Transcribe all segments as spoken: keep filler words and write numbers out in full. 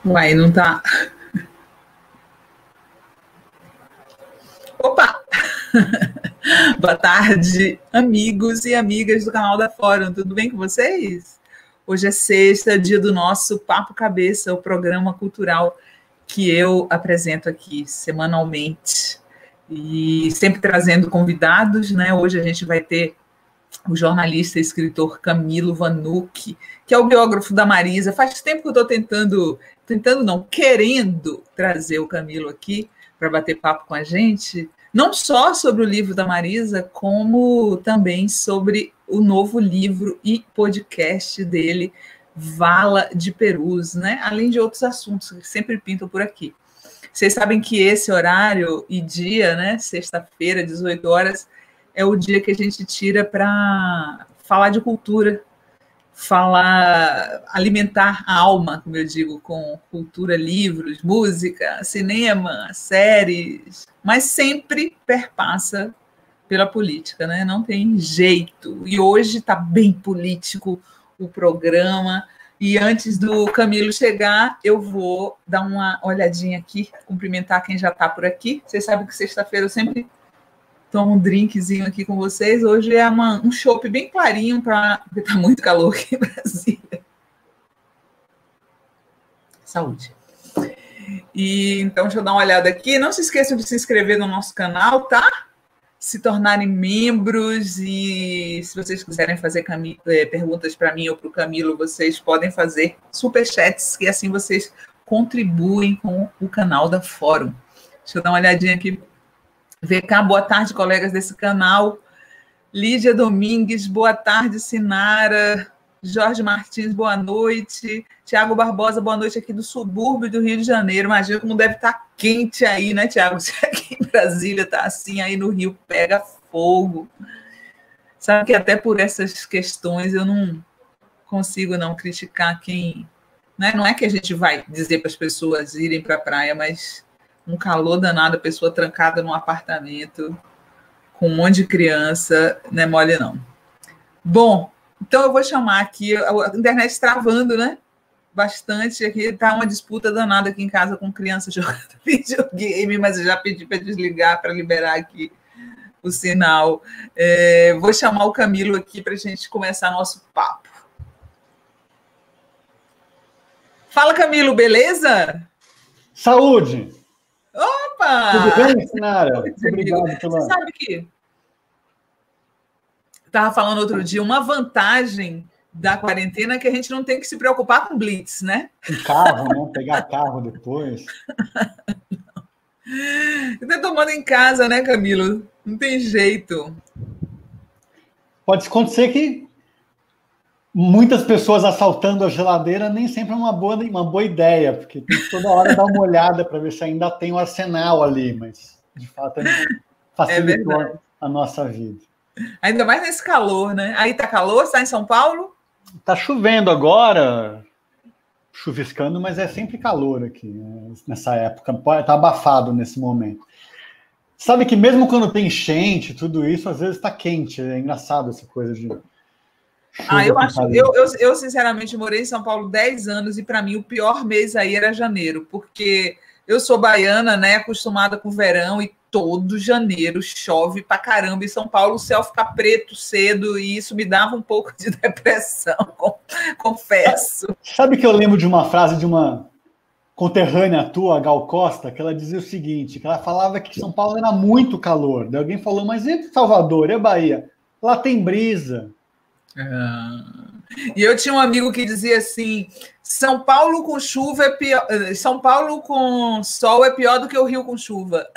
Uai, não tá. Opa! Boa tarde, amigos e amigas do canal da Fórum. Tudo bem com vocês? Hoje é sexta, dia do nosso Papo Cabeça, o programa cultural que eu apresento aqui semanalmente. E sempre trazendo convidados, né? Hoje a gente vai ter o jornalista e escritor Camilo Vanucchi, que é o biógrafo da Marisa. Faz tempo que eu estou tentando, tentando não, querendo trazer o Camilo aqui para bater papo com a gente, não só sobre o livro da Marisa, como também sobre o novo livro e podcast dele, Vala de Perus, né? Além de outros assuntos que sempre pintam por aqui. Vocês sabem que esse horário e dia, né, sexta-feira, dezoito horas, é o dia que a gente tira para falar de cultura, falar, alimentar a alma, como eu digo, com cultura, livros, música, cinema, séries, mas sempre perpassa pela política, né? Não tem jeito. E hoje está bem político o programa. E antes do Camilo chegar, eu vou dar uma olhadinha aqui, cumprimentar quem já está por aqui. Vocês sabem que sexta-feira eu sempre tomo um drinkzinho aqui com vocês. Hoje é uma, um chopp bem clarinho, pra, porque está muito calor aqui em Brasília. Saúde. E, então, deixa eu dar uma olhada aqui. Não se esqueçam de se inscrever no nosso canal, tá? Se tornarem membros e se vocês quiserem fazer cami- perguntas para mim ou para o Camilo, vocês podem fazer superchats, que assim vocês contribuem com o canal da Fórum. Deixa eu dar uma olhadinha aqui. V K, boa tarde, colegas desse canal. Lídia Domingues, boa tarde, Sinara. Jorge Martins, boa noite. Tiago Barbosa, boa noite aqui do subúrbio do Rio de Janeiro. Imagina como deve estar quente aí, né, Tiago? Se aqui em Brasília está assim, aí no Rio pega fogo. Sabe que até por essas questões eu não consigo não criticar quem... Né? Não é que a gente vai dizer para as pessoas irem para a praia, mas um calor danado, a pessoa trancada num apartamento com um monte de criança, não é mole não. Bom, então eu vou chamar aqui, a internet travando, né? Bastante, aqui está uma disputa danada aqui em casa com crianças jogando videogame, mas eu já pedi para desligar, para liberar aqui o sinal. É, vou chamar o Camilo aqui para a gente começar nosso papo. Fala, Camilo, beleza? Saúde! Opa! Tudo bem, Sinara? Muito obrigado pela... Você sabe que estava falando outro dia, uma vantagem da quarentena é que a gente não tem que se preocupar com blitz, né? Com carro, né? Pegar carro depois. Está tomando em casa, né, Camilo? Não tem jeito. Pode acontecer que muitas pessoas assaltando a geladeira nem sempre é uma boa, uma boa ideia, porque tem que toda hora dar uma olhada para ver se ainda tem um arsenal ali, mas, de fato, facilitou é a nossa vida. Ainda mais nesse calor, né? Aí tá calor? Está em São Paulo? Tá chovendo agora, chuviscando, mas é sempre calor aqui, né, nessa época. Tá abafado nesse momento. Sabe que mesmo quando tem enchente, tudo isso, às vezes tá quente. É engraçado essa coisa de... Ah, eu acho... Eu, eu, eu, sinceramente, morei em São Paulo dez anos e, para mim, o pior mês aí era janeiro, porque eu sou baiana, né, acostumada com o verão e todo janeiro chove pra caramba. Em São Paulo o céu fica preto cedo e isso me dava um pouco de depressão, confesso. Sabe que eu lembro de uma frase de uma conterrânea tua, Gal Costa, que ela dizia o seguinte, que ela falava que São Paulo era muito calor. Daí alguém falou, mas e Salvador, e a Bahia? Lá tem brisa. Ah. E eu tinha um amigo que dizia assim, São Paulo com chuva é pior, São Paulo com sol é pior do que o Rio com chuva.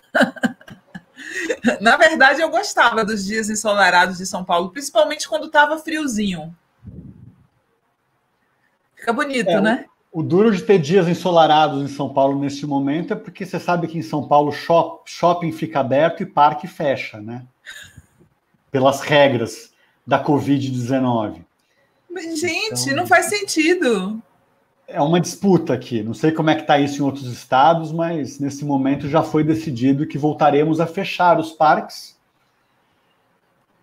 Na verdade, eu gostava dos dias ensolarados de São Paulo, principalmente quando estava friozinho. Fica bonito, é, né? O, o duro de ter dias ensolarados em São Paulo neste momento é porque você sabe que em São Paulo shop, shopping fica aberto e parque fecha, né? Pelas regras da covid dezenove. Gente, então, não faz sentido. É uma disputa aqui. Não sei como é que está isso em outros estados, mas nesse momento já foi decidido que voltaremos a fechar os parques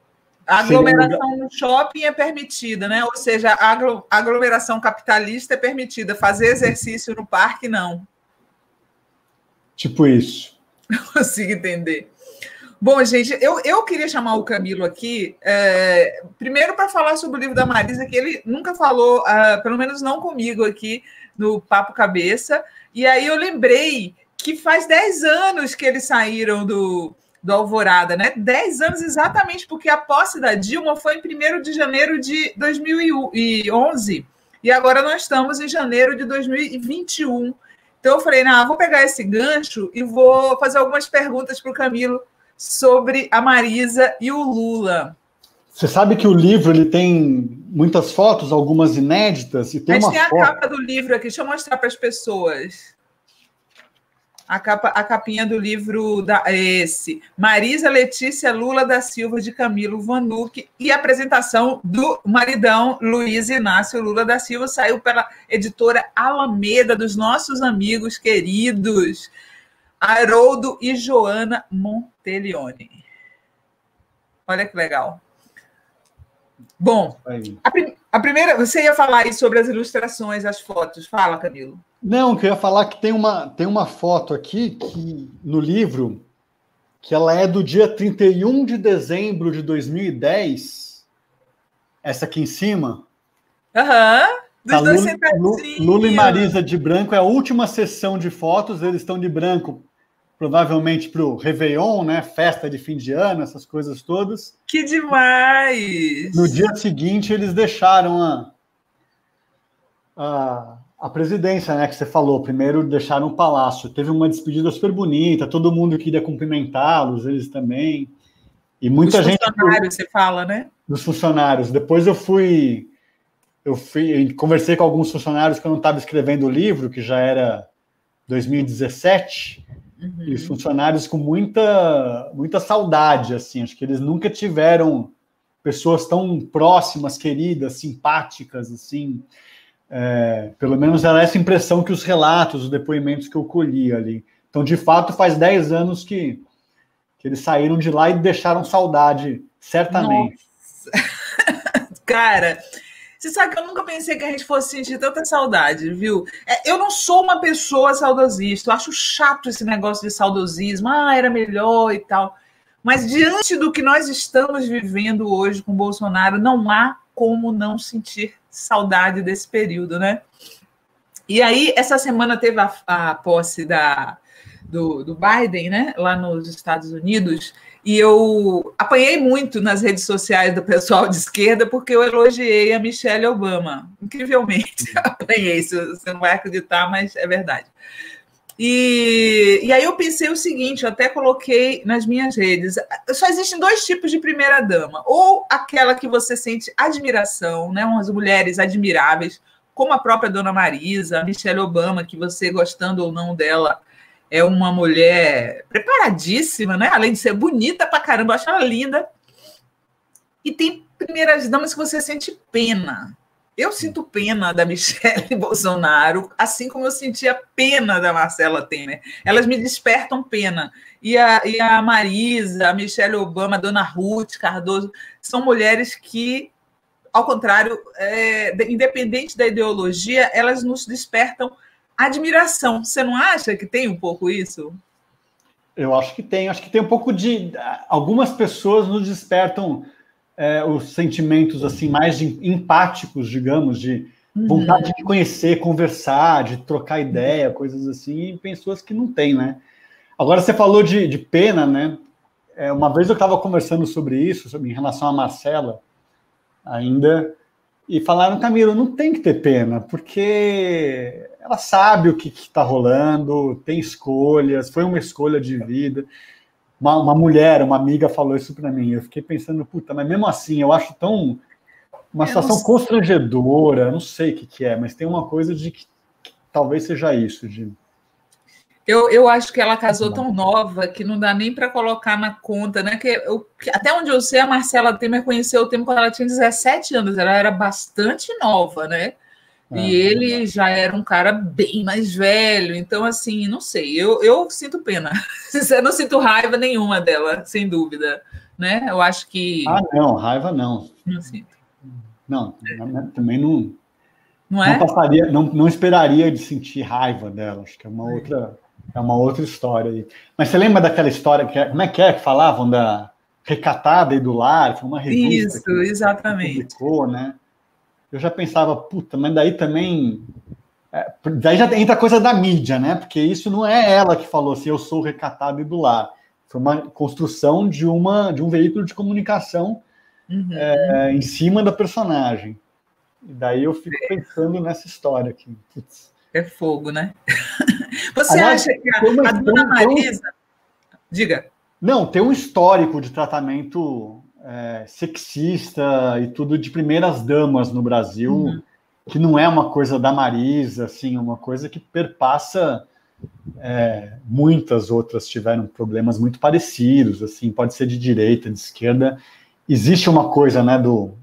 A aglomeração no shopping é permitida, né? Ou seja, a aglomeração capitalista é permitida. Fazer exercício no parque, não. Tipo isso. Não consigo entender. Bom, gente, eu, eu queria chamar o Camilo aqui, é, primeiro para falar sobre o livro da Marisa, que ele nunca falou, uh, pelo menos não comigo aqui, no Papo Cabeça. E aí eu lembrei que faz dez anos que eles saíram do, do Alvorada, né? dez anos exatamente, porque a posse da Dilma foi em primeiro de janeiro de dois mil e onze, e agora nós estamos em janeiro de dois mil e vinte e um. Então eu falei, não, vou pegar esse gancho e vou fazer algumas perguntas para o Camilo sobre a Marisa e o Lula. Você sabe que o livro ele tem muitas fotos, algumas inéditas, e tem uma foto... A gente tem a capa do livro aqui, deixa eu mostrar para as pessoas. A, capa, a capinha do livro da, esse. Marisa Letícia Lula da Silva de Camilo Vanucchi, e a apresentação do maridão Luiz Inácio Lula da Silva saiu pela editora Alameda, dos nossos amigos queridos Haroldo e Joana Monteleone. Olha que legal. Bom, a, prim a primeira, você ia falar aí sobre as ilustrações, as fotos. Fala, Camilo. Não, que eu ia falar que tem uma, tem uma foto aqui que, no livro, que ela é do dia trinta e um de dezembro de dois mil e dez. Essa aqui em cima. Aham, uhum, dos dois Lula, sentadinhos. Lula e Marisa de branco, é a última sessão de fotos, eles estão de branco, provavelmente para o Réveillon, né? Festa de fim de ano, essas coisas todas. Que demais! No dia seguinte, eles deixaram a, a, a presidência, né? Que você falou. Primeiro deixaram o palácio. Teve uma despedida super bonita, todo mundo queria cumprimentá-los, eles também. E muita Os gente. Dos funcionários, você fala, né? Dos funcionários. Depois eu fui. Eu fui, eu conversei com alguns funcionários que eu não estava escrevendo o livro, que já era dois mil e dezessete. Uhum. E os funcionários com muita, muita saudade, assim, acho que eles nunca tiveram pessoas tão próximas, queridas, simpáticas, assim, é, pelo menos era essa impressão que os relatos, os depoimentos que eu colhi ali. Então, de fato, faz dez anos que, que eles saíram de lá e deixaram saudade, certamente. Cara... Você sabe que eu nunca pensei que a gente fosse sentir tanta saudade, viu? Eu não sou uma pessoa saudosista, eu acho chato esse negócio de saudosismo, ah, era melhor e tal. Mas diante do que nós estamos vivendo hoje com o Bolsonaro, não há como não sentir saudade desse período, né? E aí, essa semana teve a, a posse da, do, do Biden, né, lá nos Estados Unidos, e eu apanhei muito nas redes sociais do pessoal de esquerda porque eu elogiei a Michelle Obama. Incrivelmente, apanhei, você não vai acreditar, mas é verdade. E, e aí eu pensei o seguinte, eu até coloquei nas minhas redes, só existem dois tipos de primeira-dama, ou aquela que você sente admiração, né, umas mulheres admiráveis, como a própria Dona Marisa, a Michelle Obama, que você, gostando ou não dela, é uma mulher preparadíssima, né? Além de ser bonita pra caramba, eu acho ela linda. E tem primeiras damas que você sente pena. Eu sinto pena da Michelle Bolsonaro, assim como eu sentia pena da Marcela Temer. Elas me despertam pena. E a, e a Marisa, a Michelle Obama, a Dona Ruth Cardoso, são mulheres que, ao contrário, é, independente da ideologia, elas nos despertam admiração. Você não acha que tem um pouco isso? Eu acho que tem. Acho que tem um pouco de... Algumas pessoas nos despertam é, os sentimentos assim mais de, empáticos, digamos, de vontade uhum. de conhecer, conversar, de trocar ideia, uhum. coisas assim, e pessoas que não têm, né? Agora, você falou de, de pena, né? É, uma vez eu estava conversando sobre isso, sobre, em relação a Marcela, ainda, e falaram, Camilo, não tem que ter pena, porque... ela sabe o que está rolando, tem escolhas, foi uma escolha de vida. Uma, uma mulher, uma amiga falou isso para mim. Eu fiquei pensando, puta, mas mesmo assim, eu acho tão... uma situação constrangedora, não sei o que, que é, mas tem uma coisa de que, que talvez seja isso. De... Eu, eu acho que ela casou tão nova que não dá nem para colocar na conta, né? Que eu, até onde eu sei, a Marcela Temer conheceu o Temer quando ela tinha dezessete anos, ela era bastante nova, né? E ele já era um cara bem mais velho, então, assim, não sei, eu, eu sinto pena. Eu não sinto raiva nenhuma dela, sem dúvida. né? Eu acho que... Ah, não, raiva não. Não sinto. Não, também não... Não é? Não passaria, não, não esperaria de sentir raiva dela. Acho que é uma é. outra, é uma outra história aí. Mas você lembra daquela história que como é que é que falavam da Recatada e do Lar? Foi uma revista Isso, que, exatamente. que publicou, né? Eu já pensava, puta, mas daí também, é, daí já entra a coisa da mídia, né? Porque isso não é ela que falou assim, eu sou Recatada e do Lar. Foi uma construção de uma de um veículo de comunicação uhum. é, em cima da personagem. E daí eu fico pensando nessa história aqui. Putz. É fogo, né? Você Aliás, acha que a, uma, a dona Marisa... Um, diga. Não, tem um histórico de tratamento é, sexista e tudo de primeiras damas no Brasil, uhum. que não é uma coisa da Marisa, assim, uma coisa que perpassa... É, muitas outras tiveram problemas muito parecidos, assim, pode ser de direita, de esquerda. Existe uma coisa, né, do...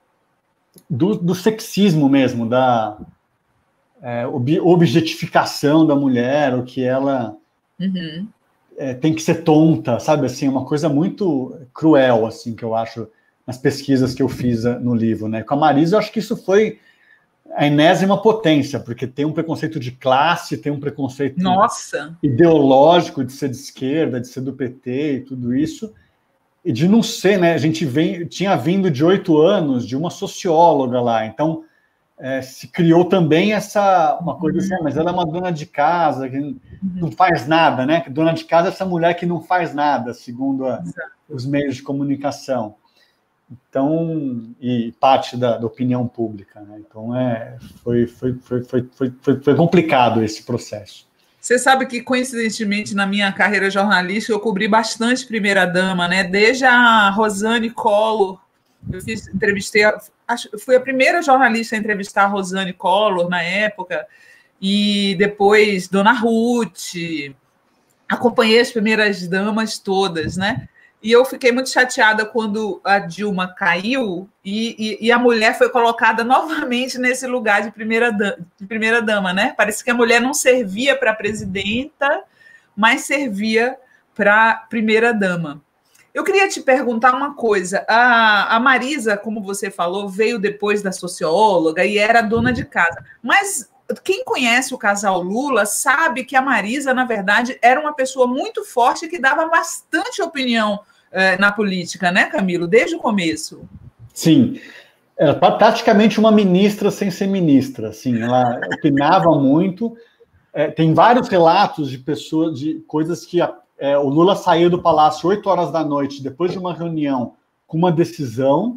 Do, do sexismo mesmo, da é, ob, objetificação da mulher, o que ela uhum. é, tem que ser tonta, sabe, assim, uma coisa muito cruel, assim, que eu acho, nas pesquisas que eu fiz no livro, né, com a Marisa eu acho que isso foi a enésima potência, porque tem um preconceito de classe, tem um preconceito Nossa. ideológico de ser de esquerda, de ser do P T e tudo isso, e de não ser, né? A gente vem, tinha vindo de oito anos de uma socióloga lá, então é, se criou também essa uma coisa assim, ah, mas ela é uma dona de casa que não faz nada, né? Dona de casa é essa mulher que não faz nada, segundo a, os meios de comunicação. Então, e parte da, da opinião pública, né? Então é, foi, foi, foi, foi, foi, foi complicado esse processo. Você sabe que, coincidentemente, na minha carreira jornalística, eu cobri bastante primeira-dama, né? Desde a Rosane Collor, eu fiz, entrevistei, acho, fui a primeira jornalista a entrevistar a Rosane Collor na época, e depois Dona Ruth, acompanhei as primeiras damas todas, né? E eu fiquei muito chateada quando a Dilma caiu e, e, e a mulher foi colocada novamente nesse lugar de primeira, de primeira dama, né? Parece que a mulher não servia para presidenta, mas servia para primeira dama. Eu queria te perguntar uma coisa. A, a Marisa, como você falou, veio depois da socióloga e era dona de casa. Mas quem conhece o casal Lula sabe que a Marisa, na verdade, era uma pessoa muito forte que dava bastante opinião eh, na política, né, Camilo? Desde o começo. Sim. Era praticamente uma ministra sem ser ministra. Assim, ela opinava muito. É, tem vários relatos de pessoas, de coisas que a, é, o Lula saiu do palácio oito horas da noite, depois de uma reunião, com uma decisão,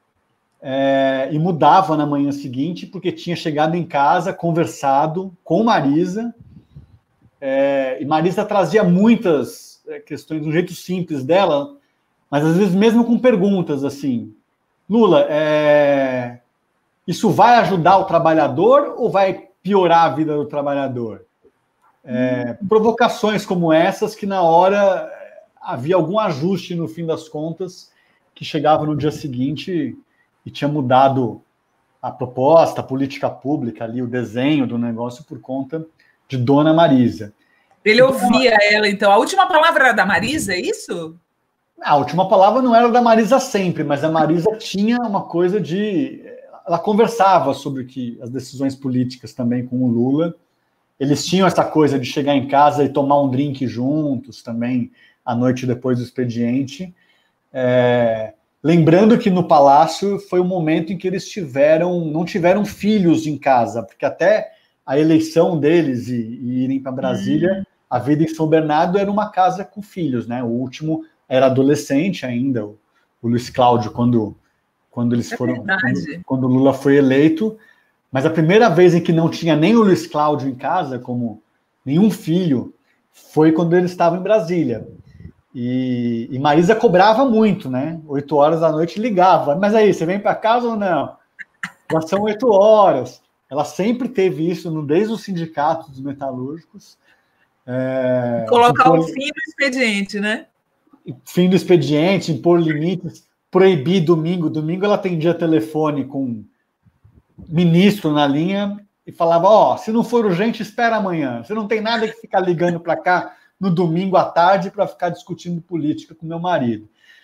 é, e mudava na manhã seguinte, porque tinha chegado em casa, conversado com Marisa, é, e Marisa trazia muitas questões de um jeito simples dela, mas às vezes mesmo com perguntas assim, Lula, é, isso vai ajudar o trabalhador ou vai piorar a vida do trabalhador? É, provocações como essas que na hora havia algum ajuste no fim das contas que chegava no dia seguinte e tinha mudado a proposta, a política pública ali, o desenho do negócio por conta de Dona Marisa. Ele ouvia então, ela, então. A última palavra era da Marisa, é isso? A última palavra não era da Marisa sempre, mas a Marisa tinha uma coisa de... Ela conversava sobre que as decisões políticas também com o Lula. Eles tinham essa coisa de chegar em casa e tomar um drink juntos também, à noite depois do expediente. É... Lembrando que no Palácio foi o momento em que eles tiveram, não tiveram filhos em casa, porque até a eleição deles e, e irem para Brasília, hum. a vida em São Bernardo era uma casa com filhos, né? O último era adolescente ainda, o, o Luiz Cláudio, quando, quando eles é foram, quando, quando o Lula foi eleito. Mas a primeira vez em que não tinha nem o Luiz Cláudio em casa, como nenhum filho, foi quando ele estava em Brasília. E, e Marisa cobrava muito, né? Oito horas da noite ligava. Mas aí, você vem para casa ou não? Já são oito horas. Ela sempre teve isso, no, desde o sindicato dos metalúrgicos. É, Colocar impor, o fim do expediente, né? Fim do expediente, impor limites, proibir domingo. Domingo ela atendia telefone com ministro na linha e falava, ó, oh, se não for urgente, espera amanhã. Você não tem nada que ficar ligando para cá no domingo à tarde para ficar discutindo política com meu marido.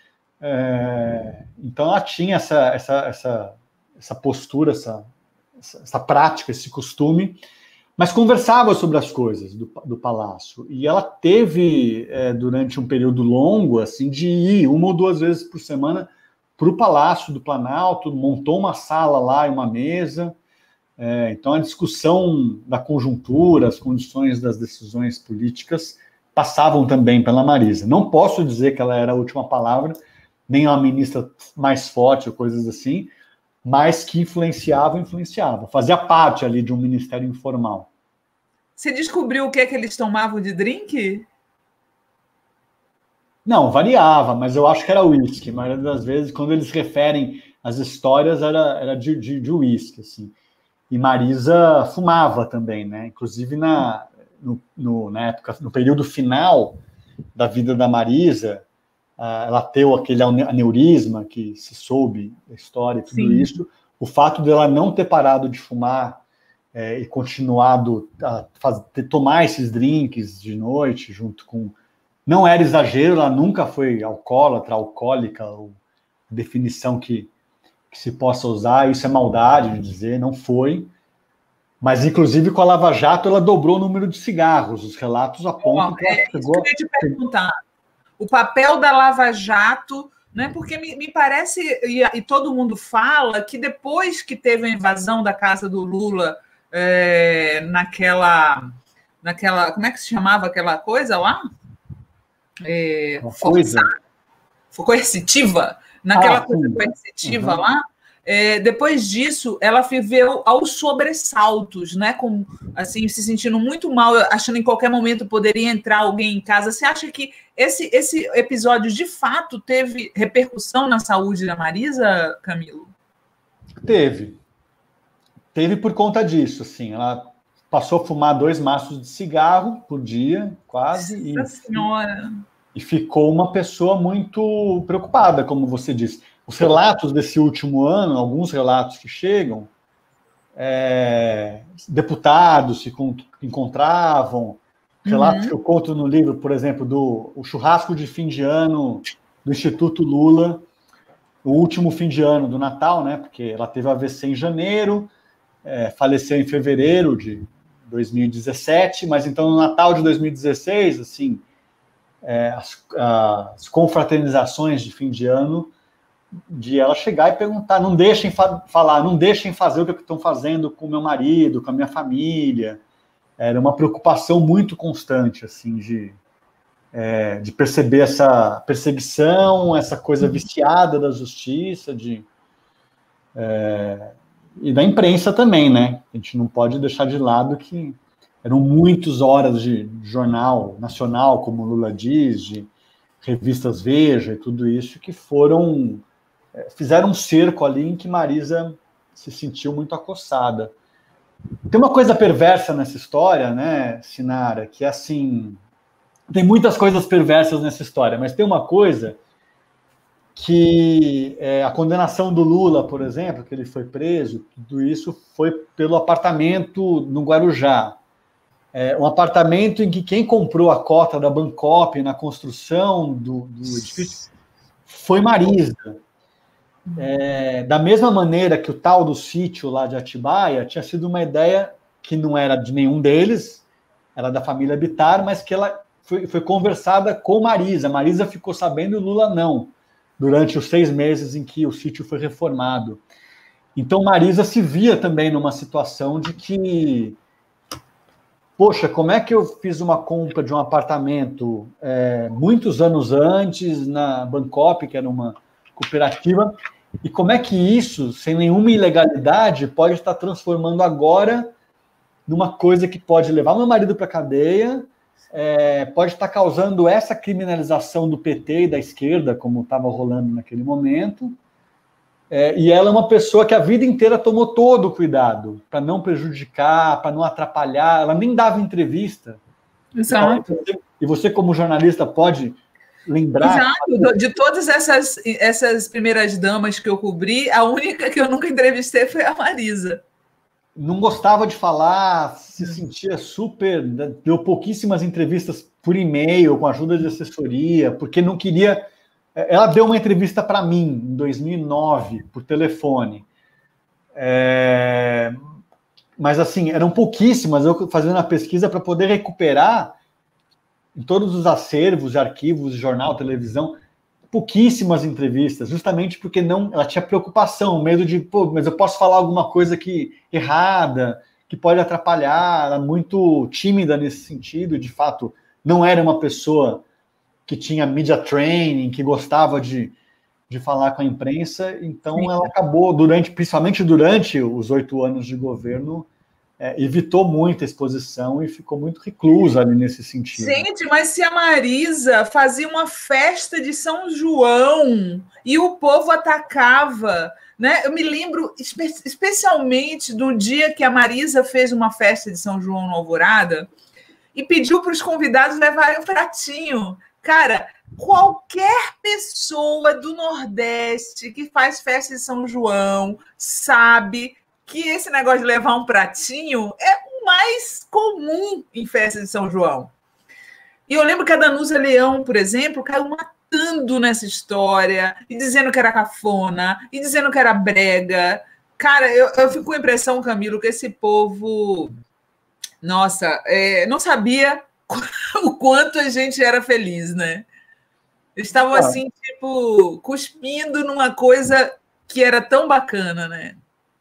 É, então ela tinha essa, essa, essa, essa postura, essa, essa, essa prática, esse costume, mas conversava sobre as coisas do, do palácio. E ela teve, é, durante um período longo, assim, de ir uma ou duas vezes por semana para o Palácio do Planalto, montou uma sala lá e uma mesa. É, então a discussão da conjuntura, as condições das decisões políticas passavam também pela Marisa. Não posso dizer que ela era a última palavra, nem uma ministra mais forte ou coisas assim, mas que influenciava, influenciava. Fazia parte ali de um ministério informal. Você descobriu o que é que eles tomavam de drink? Não, variava, mas eu acho que era uísque. A maioria das vezes, quando eles referem as histórias, era, era de, de, de uísque, assim. E Marisa fumava também, né? Inclusive, na, no, no, na época, no período final da vida da Marisa, ela teve aquele aneurisma que se soube da história e tudo Sim. isso. O fato dela não ter parado de fumar é, e continuado a fazer, tomar esses drinks de noite junto com... Não era exagero, ela nunca foi alcoólatra, alcoólica, ou definição que, que se possa usar, isso é maldade de dizer, não foi. Mas, inclusive, com a Lava Jato, ela dobrou o número de cigarros. Os relatos apontam oh, que ela é, chegou... Isso que eu ia te perguntar. O papel da Lava Jato, né? Porque me, me parece, e, e todo mundo fala, que depois que teve a invasão da casa do Lula, é, naquela, naquela... Como é que se chamava aquela coisa lá? É, coisa. Coercitiva? Naquela ah, coisa coercitiva uhum. lá. É, depois disso, ela viveu aos sobressaltos, né? Com, assim, se sentindo muito mal, achando em qualquer momento poderia entrar alguém em casa. Você acha que esse, esse episódio, de fato, teve repercussão na saúde da Marisa, Camilo? Teve. Teve por conta disso, assim. Ela passou a fumar dois maços de cigarro por dia, quase. Nossa e, Senhora! E ficou uma pessoa muito preocupada, como você disse. Os relatos desse último ano, alguns relatos que chegam, é, deputados se encontravam, relatos uhum. que eu conto no livro, por exemplo, do o churrasco de fim de ano do Instituto Lula, o último fim de ano do Natal, né? Porque ela teve A V C em janeiro, é, faleceu em fevereiro de dois mil e dezessete, mas então no Natal de dois mil e dezesseis, assim, é, as, as confraternizações de fim de ano, de ela chegar e perguntar, não deixem fa falar, não deixem fazer o que estão fazendo com o meu marido, com a minha família. Era uma preocupação muito constante, assim, de, é, de perceber essa perseguição, essa coisa viciada da justiça, de, é, e da imprensa também, né? A gente não pode deixar de lado que eram muitas horas de jornal nacional, como Lula diz, de revistas Veja e tudo isso, que foram... fizeram um cerco ali em que Marisa se sentiu muito acossada. Tem uma coisa perversa nessa história, né, Sinara, que é assim... Tem muitas coisas perversas nessa história, mas tem uma coisa que é, a condenação do Lula, por exemplo, que ele foi preso, tudo isso foi pelo apartamento no Guarujá. É, um apartamento em que quem comprou a cota da Bancop na construção do, do edifício foi Marisa. É, da mesma maneira que o tal do sítio lá de Atibaia tinha sido uma ideia que não era de nenhum deles, era da família Bittar, mas que ela foi, foi conversada com Marisa. Marisa ficou sabendo e o Lula não, durante os seis meses em que o sítio foi reformado. Então Marisa se via também numa situação de que, poxa, como é que eu fiz uma compra de um apartamento é, muitos anos antes na Bancop, que era uma cooperativa, e como é que isso, sem nenhuma ilegalidade, pode estar transformando agora numa coisa que pode levar meu marido para a cadeia, é, pode estar causando essa criminalização do P T e da esquerda, como estava rolando naquele momento, é, e ela é uma pessoa que a vida inteira tomou todo o cuidado para não prejudicar, para não atrapalhar, ela nem dava entrevista. Exato. E você, como jornalista, pode... lembrar. Exato, de todas essas, essas primeiras damas que eu cobri, a única que eu nunca entrevistei foi a Marisa. Não gostava de falar, se sentia super... Deu pouquíssimas entrevistas por e-mail, com ajuda de assessoria, porque não queria Ela deu uma entrevista para mim em dois mil e nove, por telefone. É... Mas, assim, eram pouquíssimas. Eu fazendo a pesquisa para poder recuperar em todos os acervos, arquivos, jornal, televisão, pouquíssimas entrevistas, justamente porque não, ela tinha preocupação, medo de, pô, mas eu posso falar alguma coisa que errada, que pode atrapalhar. Ela muito tímida nesse sentido, de fato, não era uma pessoa que tinha media training, que gostava de, de falar com a imprensa, então Sim. ela acabou, durante, principalmente durante os oito anos de governo, é, evitou muita exposição e ficou muito reclusa ali nesse sentido. Gente, mas se a Marisa fazia uma festa de São João e o povo atacava, né? Eu me lembro espe especialmente do dia que a Marisa fez uma festa de São João no Alvorada e pediu para os convidados levarem um pratinho. Cara, qualquer pessoa do Nordeste que faz festa de São João sabe que esse negócio de levar um pratinho é o mais comum em festa de São João. E eu lembro que a Danusa Leão, por exemplo, caiu matando nessa história, e dizendo que era cafona, e dizendo que era brega. Cara, eu, eu fico com a impressão, Camilo, que esse povo, nossa, é, não sabia o quanto a gente era feliz, né? Eles estavam, assim, tipo, cuspindo numa coisa que era tão bacana, né?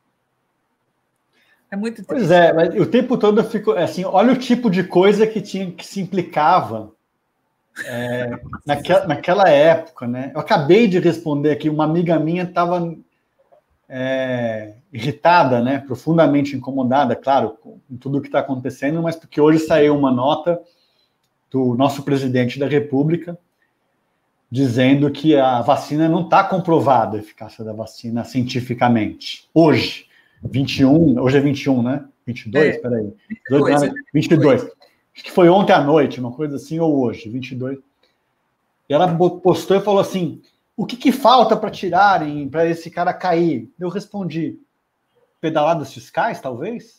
É muito triste. Pois é, mas o tempo todo eu fico assim, olha o tipo de coisa que tinha que se implicava é, naquela, naquela época, né? Eu acabei de responder aqui, uma amiga minha estava é, irritada, né? Profundamente incomodada, claro, com tudo o que está acontecendo, mas porque hoje saiu uma nota do nosso presidente da República dizendo que a vacina não está comprovada, a eficácia da vacina cientificamente. Hoje. vinte e um, hoje é vinte e um, né? vinte e dois, é, peraí. vinte e dois, né? vinte e dois. Acho que foi ontem à noite, uma coisa assim, ou hoje, vinte e dois. E ela postou e falou assim, o que, que falta para tirarem, para esse cara cair? Eu respondi, pedaladas fiscais, talvez?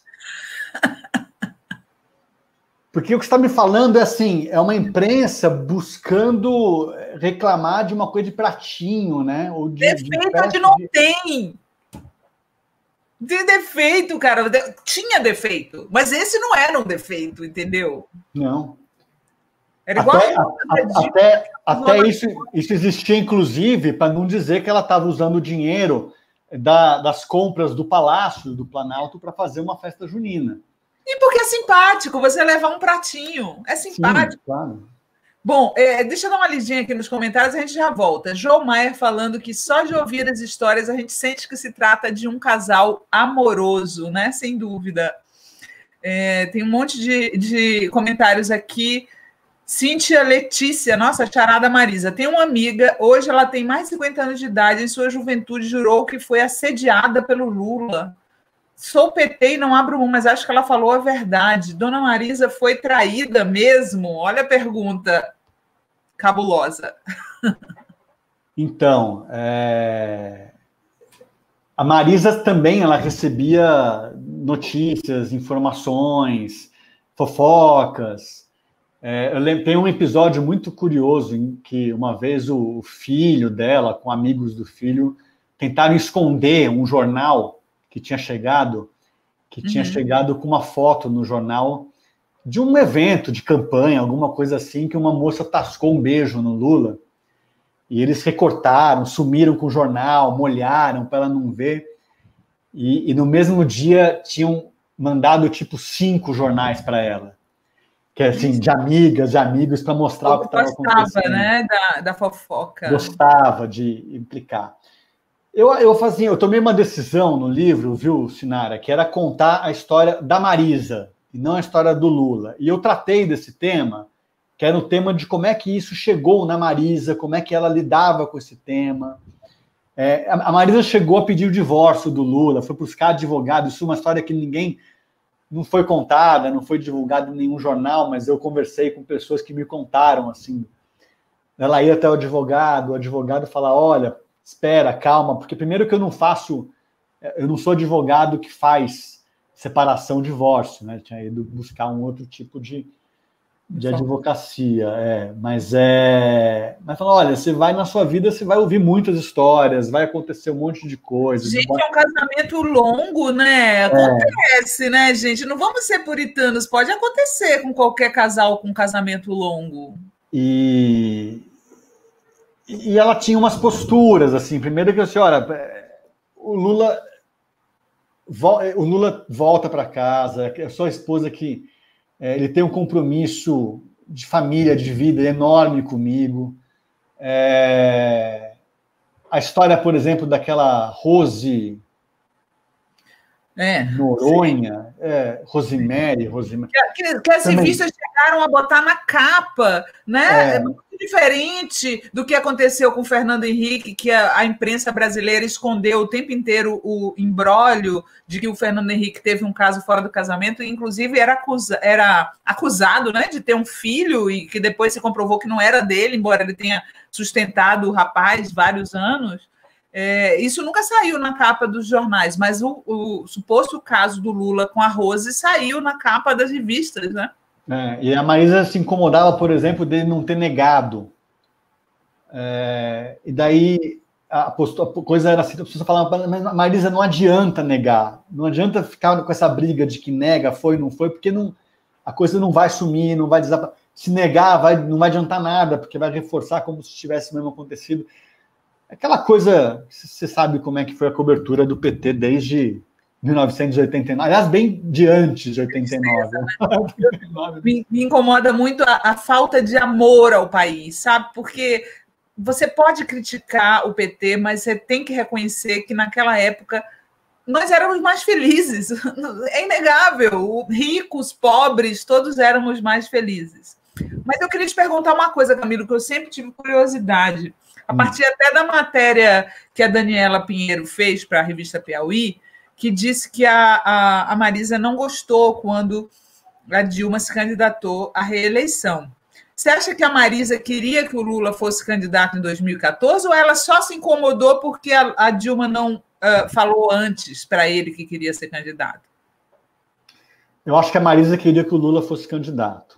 Porque o que você está me falando é assim, é uma imprensa buscando reclamar de uma coisa de pratinho, né? Ou de, defeito de onde não de... tem. De defeito, cara. Tinha defeito, mas esse não era um defeito, entendeu? Não. Era igual até, a... a, até, até isso, isso existia, inclusive, para não dizer que ela estava usando o dinheiro da, das compras do Palácio, do Planalto, para fazer uma festa junina. E porque é simpático você levar um pratinho. É simpático. Sim, claro. Bom, é, deixa eu dar uma lidinha aqui nos comentários, a gente já volta. João Maier falando que só de ouvir as histórias a gente sente que se trata de um casal amoroso, né? Sem dúvida. É, tem um monte de, de comentários aqui. Cíntia Letícia, nossa, charada Marisa, tem uma amiga, hoje ela tem mais de cinquenta anos de idade, em sua juventude jurou que foi assediada pelo Lula. Sou P T e não abro mão, mas acho que ela falou a verdade. Dona Marisa foi traída mesmo? Olha a pergunta cabulosa. Então, é... a Marisa também, ela recebia notícias, informações, fofocas. É, eu lembro, tem um episódio muito curioso em que uma vez o filho dela, com amigos do filho, tentaram esconder um jornal que tinha chegado, que uhum. tinha chegado com uma foto no jornal de um evento de campanha, alguma coisa assim, que uma moça tascou um beijo no Lula, e eles recortaram, sumiram com o jornal, molharam para ela não ver, e, e no mesmo dia tinham mandado tipo cinco jornais para ela, que é assim, de amigas, de amigos, para mostrar o que estava acontecendo. Gostava, né, da, da fofoca. Gostava de implicar. Eu, eu fazia, eu tomei uma decisão no livro, viu, Sinara, que era contar a história da Marisa, e não a história do Lula. E eu tratei desse tema, que era o tema de como é que isso chegou na Marisa, como é que ela lidava com esse tema. É, a Marisa chegou a pedir o divórcio do Lula, foi buscar advogado, isso é uma história que ninguém, não foi contada, não foi divulgada em nenhum jornal, mas eu conversei com pessoas que me contaram, assim, ela ia até o advogado, o advogado fala, olha, espera, calma, porque primeiro que eu não faço, eu não sou advogado que faz separação, divórcio, né? Tinha ido buscar um outro tipo de, de advocacia, é, mas é, mas fala, olha, você vai na sua vida, você vai ouvir muitas histórias, vai acontecer um monte de coisas. Gente, vai... é um casamento longo, né? Acontece, é. né, gente? Não vamos ser puritanos, pode acontecer com qualquer casal com um casamento longo. E, e ela tinha umas posturas, assim, primeiro que eu disse, olha, o Lula, o Lula volta para casa, é só a esposa que É, ele tem um compromisso de família, de vida enorme comigo. É, a história, por exemplo, daquela Rose é, Noronha, é, Rosemary, Rosemary. Que, que, que as Também. revistas chegaram a botar na capa, né? É. é muito diferente do que aconteceu com o Fernando Henrique, que a, a imprensa brasileira escondeu o tempo inteiro o imbróglio de que o Fernando Henrique teve um caso fora do casamento, e inclusive era, acusa, era acusado, né, de ter um filho, e que depois se comprovou que não era dele, embora ele tenha sustentado o rapaz vários anos. É, isso nunca saiu na capa dos jornais, mas o, o suposto caso do Lula com a Rose saiu na capa das revistas, né? É, e a Marisa se incomodava, por exemplo, dele não ter negado. É, e daí a, postura, a coisa era assim, a pessoa falava, mas Marisa, não adianta negar, não adianta ficar com essa briga de que nega, foi, não foi, porque não, a coisa não vai sumir, não vai desaparecer. Se negar, vai, não vai adiantar nada, porque vai reforçar como se tivesse mesmo acontecido. Aquela coisa, você sabe como é que foi a cobertura do P T desde mil novecentos e oitenta e nove, aliás, bem de antes de oitenta e nove. me, me incomoda muito a, a falta de amor ao país, sabe? Porque você pode criticar o P T, mas você tem que reconhecer que naquela época nós éramos mais felizes. É inegável. Ricos, pobres, todos éramos mais felizes. Mas eu queria te perguntar uma coisa, Camilo, que eu sempre tive curiosidade. A partir até da matéria que a Daniela Pinheiro fez para a revista Piauí, que disse que a, a, a Marisa não gostou quando a Dilma se candidatou à reeleição. Você acha que a Marisa queria que o Lula fosse candidato em dois mil e quatorze ou ela só se incomodou porque a, a Dilma não uh, falou antes para ele que queria ser candidato? Eu acho que a Marisa queria que o Lula fosse candidato.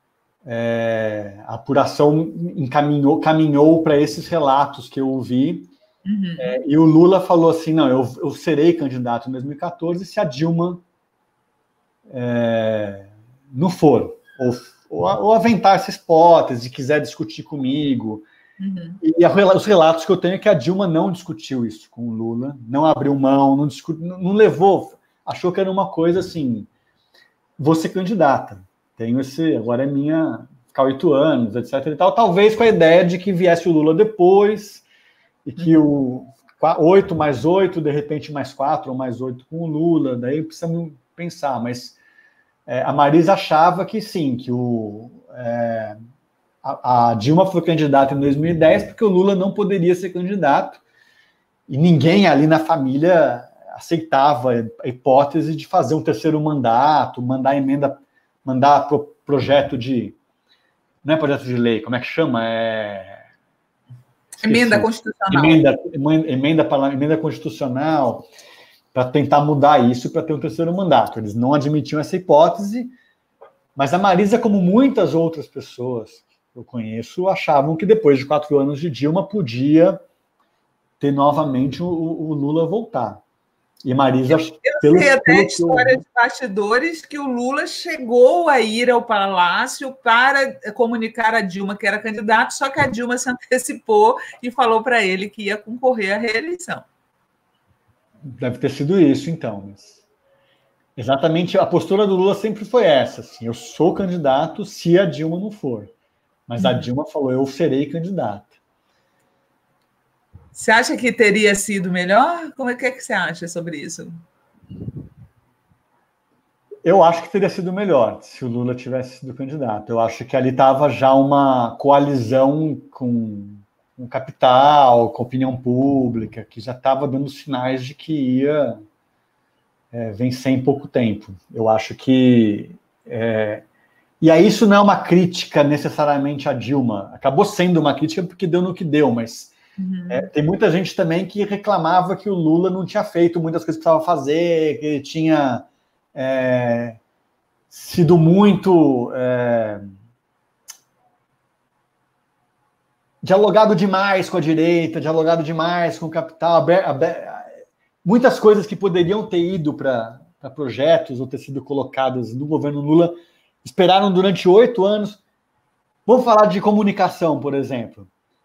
É, a apuração encaminhou, caminhou para esses relatos que eu ouvi, uhum. é, e o Lula falou assim, não, eu, eu serei candidato em dois mil e quatorze se a Dilma é, não for, ou, ou, ou aventar essa hipótese, quiser discutir comigo. Uhum. E a, os relatos que eu tenho é que a Dilma não discutiu isso com o Lula, não abriu mão, não, discut, não, não levou, achou que era uma coisa assim, vou ser candidata. Tenho esse, agora é minha, ficar oito anos, etc e tal, talvez com a ideia de que viesse o Lula depois, e que o oito mais oito, de repente mais quatro ou mais oito com o Lula, daí precisamos pensar, mas é, a Marisa achava que sim, que o, é, a, a Dilma foi candidata em dois mil e dez porque o Lula não poderia ser candidato, e ninguém ali na família aceitava a hipótese de fazer um terceiro mandato, mandar emenda mandar pro projeto de... Não é projeto de lei, como é que chama? É... Emenda constitucional. Emenda, emenda, emenda, emenda constitucional para tentar mudar isso para ter um terceiro mandato. Eles não admitiam essa hipótese, mas a Marisa, como muitas outras pessoas que eu conheço, achavam que depois de quatro anos de Dilma podia ter novamente o, o Lula voltar. E Marisa... Eu, eu pelo, sei até a história de bastidores que o Lula chegou a ir ao Palácio para comunicar a Dilma que era candidato, só que a Dilma se antecipou e falou para ele que ia concorrer à reeleição. Deve ter sido isso, então. Mas... Exatamente, a postura do Lula sempre foi essa, assim, eu sou candidato se a Dilma não for. Mas a Dilma falou, eu serei candidata. Você acha que teria sido melhor? Como é que, é que você acha sobre isso? Eu acho que teria sido melhor se o Lula tivesse sido candidato. Eu acho que ali estava já uma coalizão com o capital, com a opinião pública, que já estava dando sinais de que ia é, vencer em pouco tempo. Eu acho que... É... E aí isso não é uma crítica necessariamente a Dilma. Acabou sendo uma crítica porque deu no que deu, mas... Uhum. É, tem muita gente também que reclamava que o Lula não tinha feito muitas coisas que precisava fazer, que ele tinha é, sido muito é, dialogado demais com a direita, dialogado demais com o capital, aber, aber, muitas coisas que poderiam ter ido para projetos ou ter sido colocadas no governo Lula, esperaram durante oito anos. Vamos falar de comunicação, por exemplo.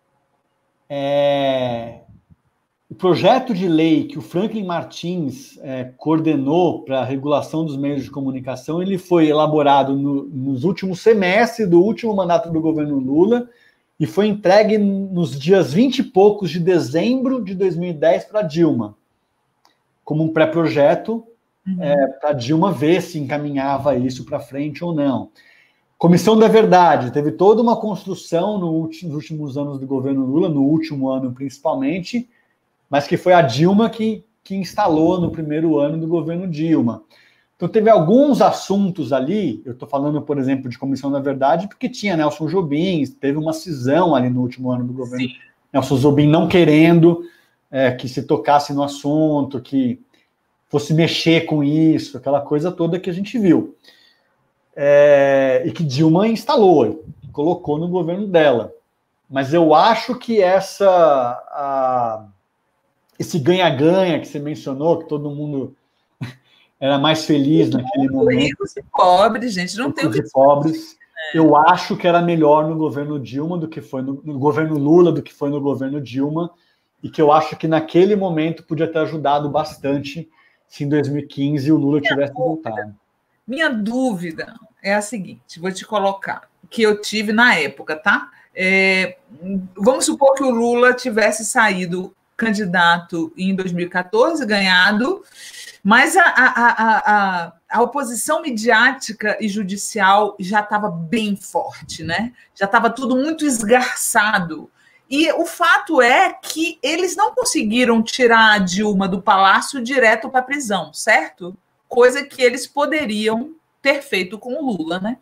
É... O projeto de lei que o Franklin Martins é, coordenou para a regulação dos meios de comunicação, ele foi elaborado no, nos últimos semestres do último mandato do governo Lula e foi entregue nos dias vinte e poucos de dezembro de dois mil e dez para Dilma, como um pré-projeto, uhum. é, para Dilma ver se encaminhava isso para frente ou não. Comissão da Verdade, teve toda uma construção no último, nos últimos anos do governo Lula, no último ano principalmente, mas que foi a Dilma que, que instalou no primeiro ano do governo Dilma. Então, teve alguns assuntos ali, eu estou falando, por exemplo, de Comissão da Verdade, porque tinha Nelson Jobim, teve uma cisão ali no último ano do governo. Sim. Nelson Jobim não querendo é, que se tocasse no assunto, que fosse mexer com isso, aquela coisa toda que a gente viu. É, e que Dilma instalou, colocou no governo dela. Mas eu acho que essa... A, esse ganha-ganha que você mencionou, que todo mundo era mais feliz naquele momento. Ricos e pobres, gente, não tem o que pobres. É. Eu acho que era melhor no governo Dilma do que foi no, no governo Lula do que foi no governo Dilma, e que eu acho que naquele momento podia ter ajudado bastante se em dois mil e quinze o Lula minha tivesse dúvida, voltado. Minha dúvida é a seguinte, vou te colocar, que eu tive na época, tá? É, vamos supor que o Lula tivesse saído candidato em dois mil e quatorze, ganhado, mas a, a, a, a, a oposição midiática e judicial já estava bem forte, né? Já estava tudo muito esgarçado. E o fato é que eles não conseguiram tirar a Dilma do palácio direto para a prisão, certo? Coisa que eles poderiam ter feito com o Lula, né?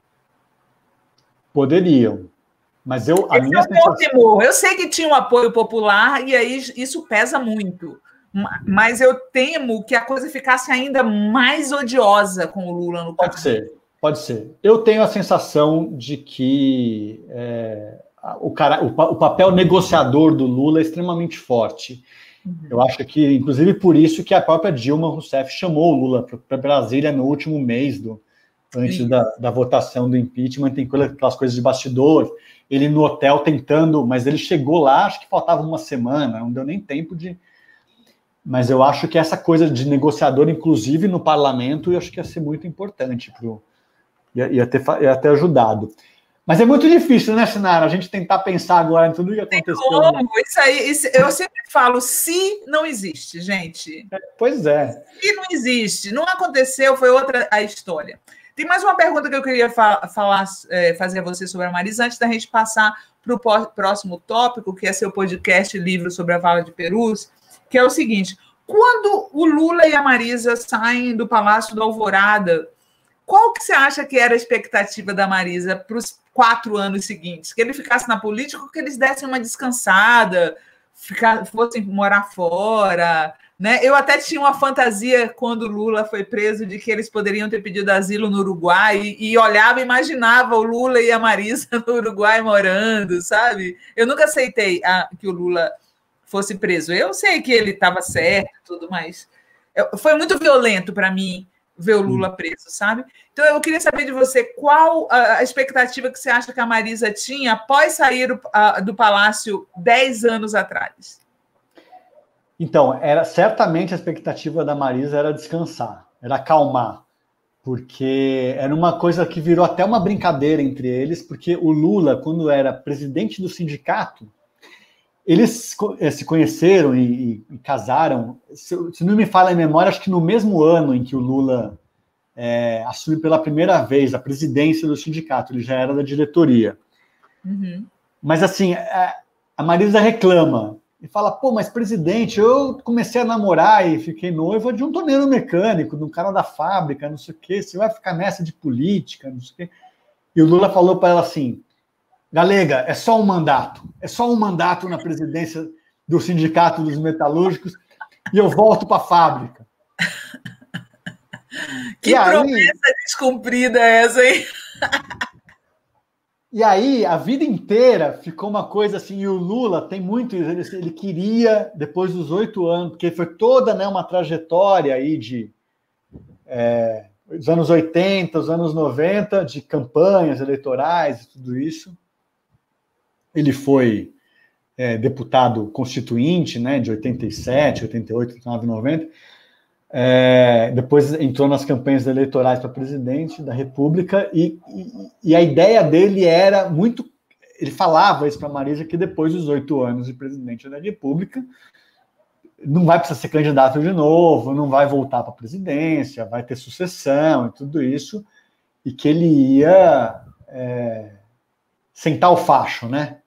Poderiam. Mas eu, a Esse minha é o meu temor. Eu sei que tinha um apoio popular e aí isso pesa muito. Mas eu temo que a coisa ficasse ainda mais odiosa com o Lula no Pode ser, pode ser. Eu tenho a sensação de que é, o, cara, o, o papel negociador do Lula é extremamente forte. Uhum. Eu acho que, inclusive, por isso que a própria Dilma Rousseff chamou o Lula para Brasília no último mês, do, antes da, da votação do impeachment, tem aquelas coisas de bastidor. Ele no hotel tentando, mas ele chegou lá, acho que faltava uma semana, não deu nem tempo de... Mas eu acho que essa coisa de negociador, inclusive no parlamento, eu acho que ia ser muito importante, pro... ia, ia, ter, ia ter ajudado. Mas é muito difícil, né, Sinara? A gente tentar pensar agora em tudo que aconteceu. Como? Né? Isso aí, isso, eu sempre falo, se não existe, gente. É, pois é. Se não existe, não aconteceu, foi outra a história. Tem mais uma pergunta que eu queria fa falar, é, fazer a você sobre a Marisa, antes da gente passar para o próximo tópico, que é seu podcast livro sobre a Vala de Perus, que é o seguinte: quando o Lula e a Marisa saem do Palácio da Alvorada, qual que você acha que era a expectativa da Marisa para os quatro anos seguintes? Que ele ficasse na política ou que eles dessem uma descansada, ficar, fossem morar fora... Né? Eu até tinha uma fantasia, quando o Lula foi preso, de que eles poderiam ter pedido asilo no Uruguai, e, e olhava e imaginava o Lula e a Marisa no Uruguai morando, sabe? Eu nunca aceitei a, que o Lula fosse preso. Eu sei que ele estava certo e tudo, mas eu, foi muito violento para mim ver o Lula preso, sabe? Então eu queria saber de você qual a, a expectativa que você acha que a Marisa tinha após sair a, do palácio dez anos atrás. Então, era certamente a expectativa da Marisa era descansar, era acalmar, porque era uma coisa que virou até uma brincadeira entre eles, porque o Lula, quando era presidente do sindicato, eles se conheceram e, e casaram, se, se não me falha a memória, acho que no mesmo ano em que o Lula é, assume pela primeira vez a presidência do sindicato, ele já era da diretoria. Uhum. Mas assim, a, a Marisa reclama, e fala, pô, mas presidente, eu comecei a namorar e fiquei noiva de um torneiro mecânico, de um cara da fábrica, não sei o quê, você vai ficar nessa de política, não sei o quê. E o Lula falou para ela assim, Galega, é só um mandato, é só um mandato na presidência do Sindicato dos Metalúrgicos e eu volto para a fábrica. Que e promessa aí... descumprida é essa, hein? E aí, a vida inteira ficou uma coisa assim, e o Lula tem muito isso, ele, ele queria, depois dos oito anos, porque foi toda, né, uma trajetória aí de é, os anos oitenta, os anos noventa, de campanhas eleitorais e tudo isso. Ele foi é, deputado constituinte, né, de oitenta e sete, oitenta e oito, oitenta e nove, noventa. É, depois entrou nas campanhas eleitorais para presidente da República e, e, e a ideia dele era muito... Ele falava isso para a Marisa, que depois dos oito anos de presidente da República não vai precisar ser candidato de novo, não vai voltar para a presidência, vai ter sucessão e tudo isso, e que ele ia é, sentar o facho, né?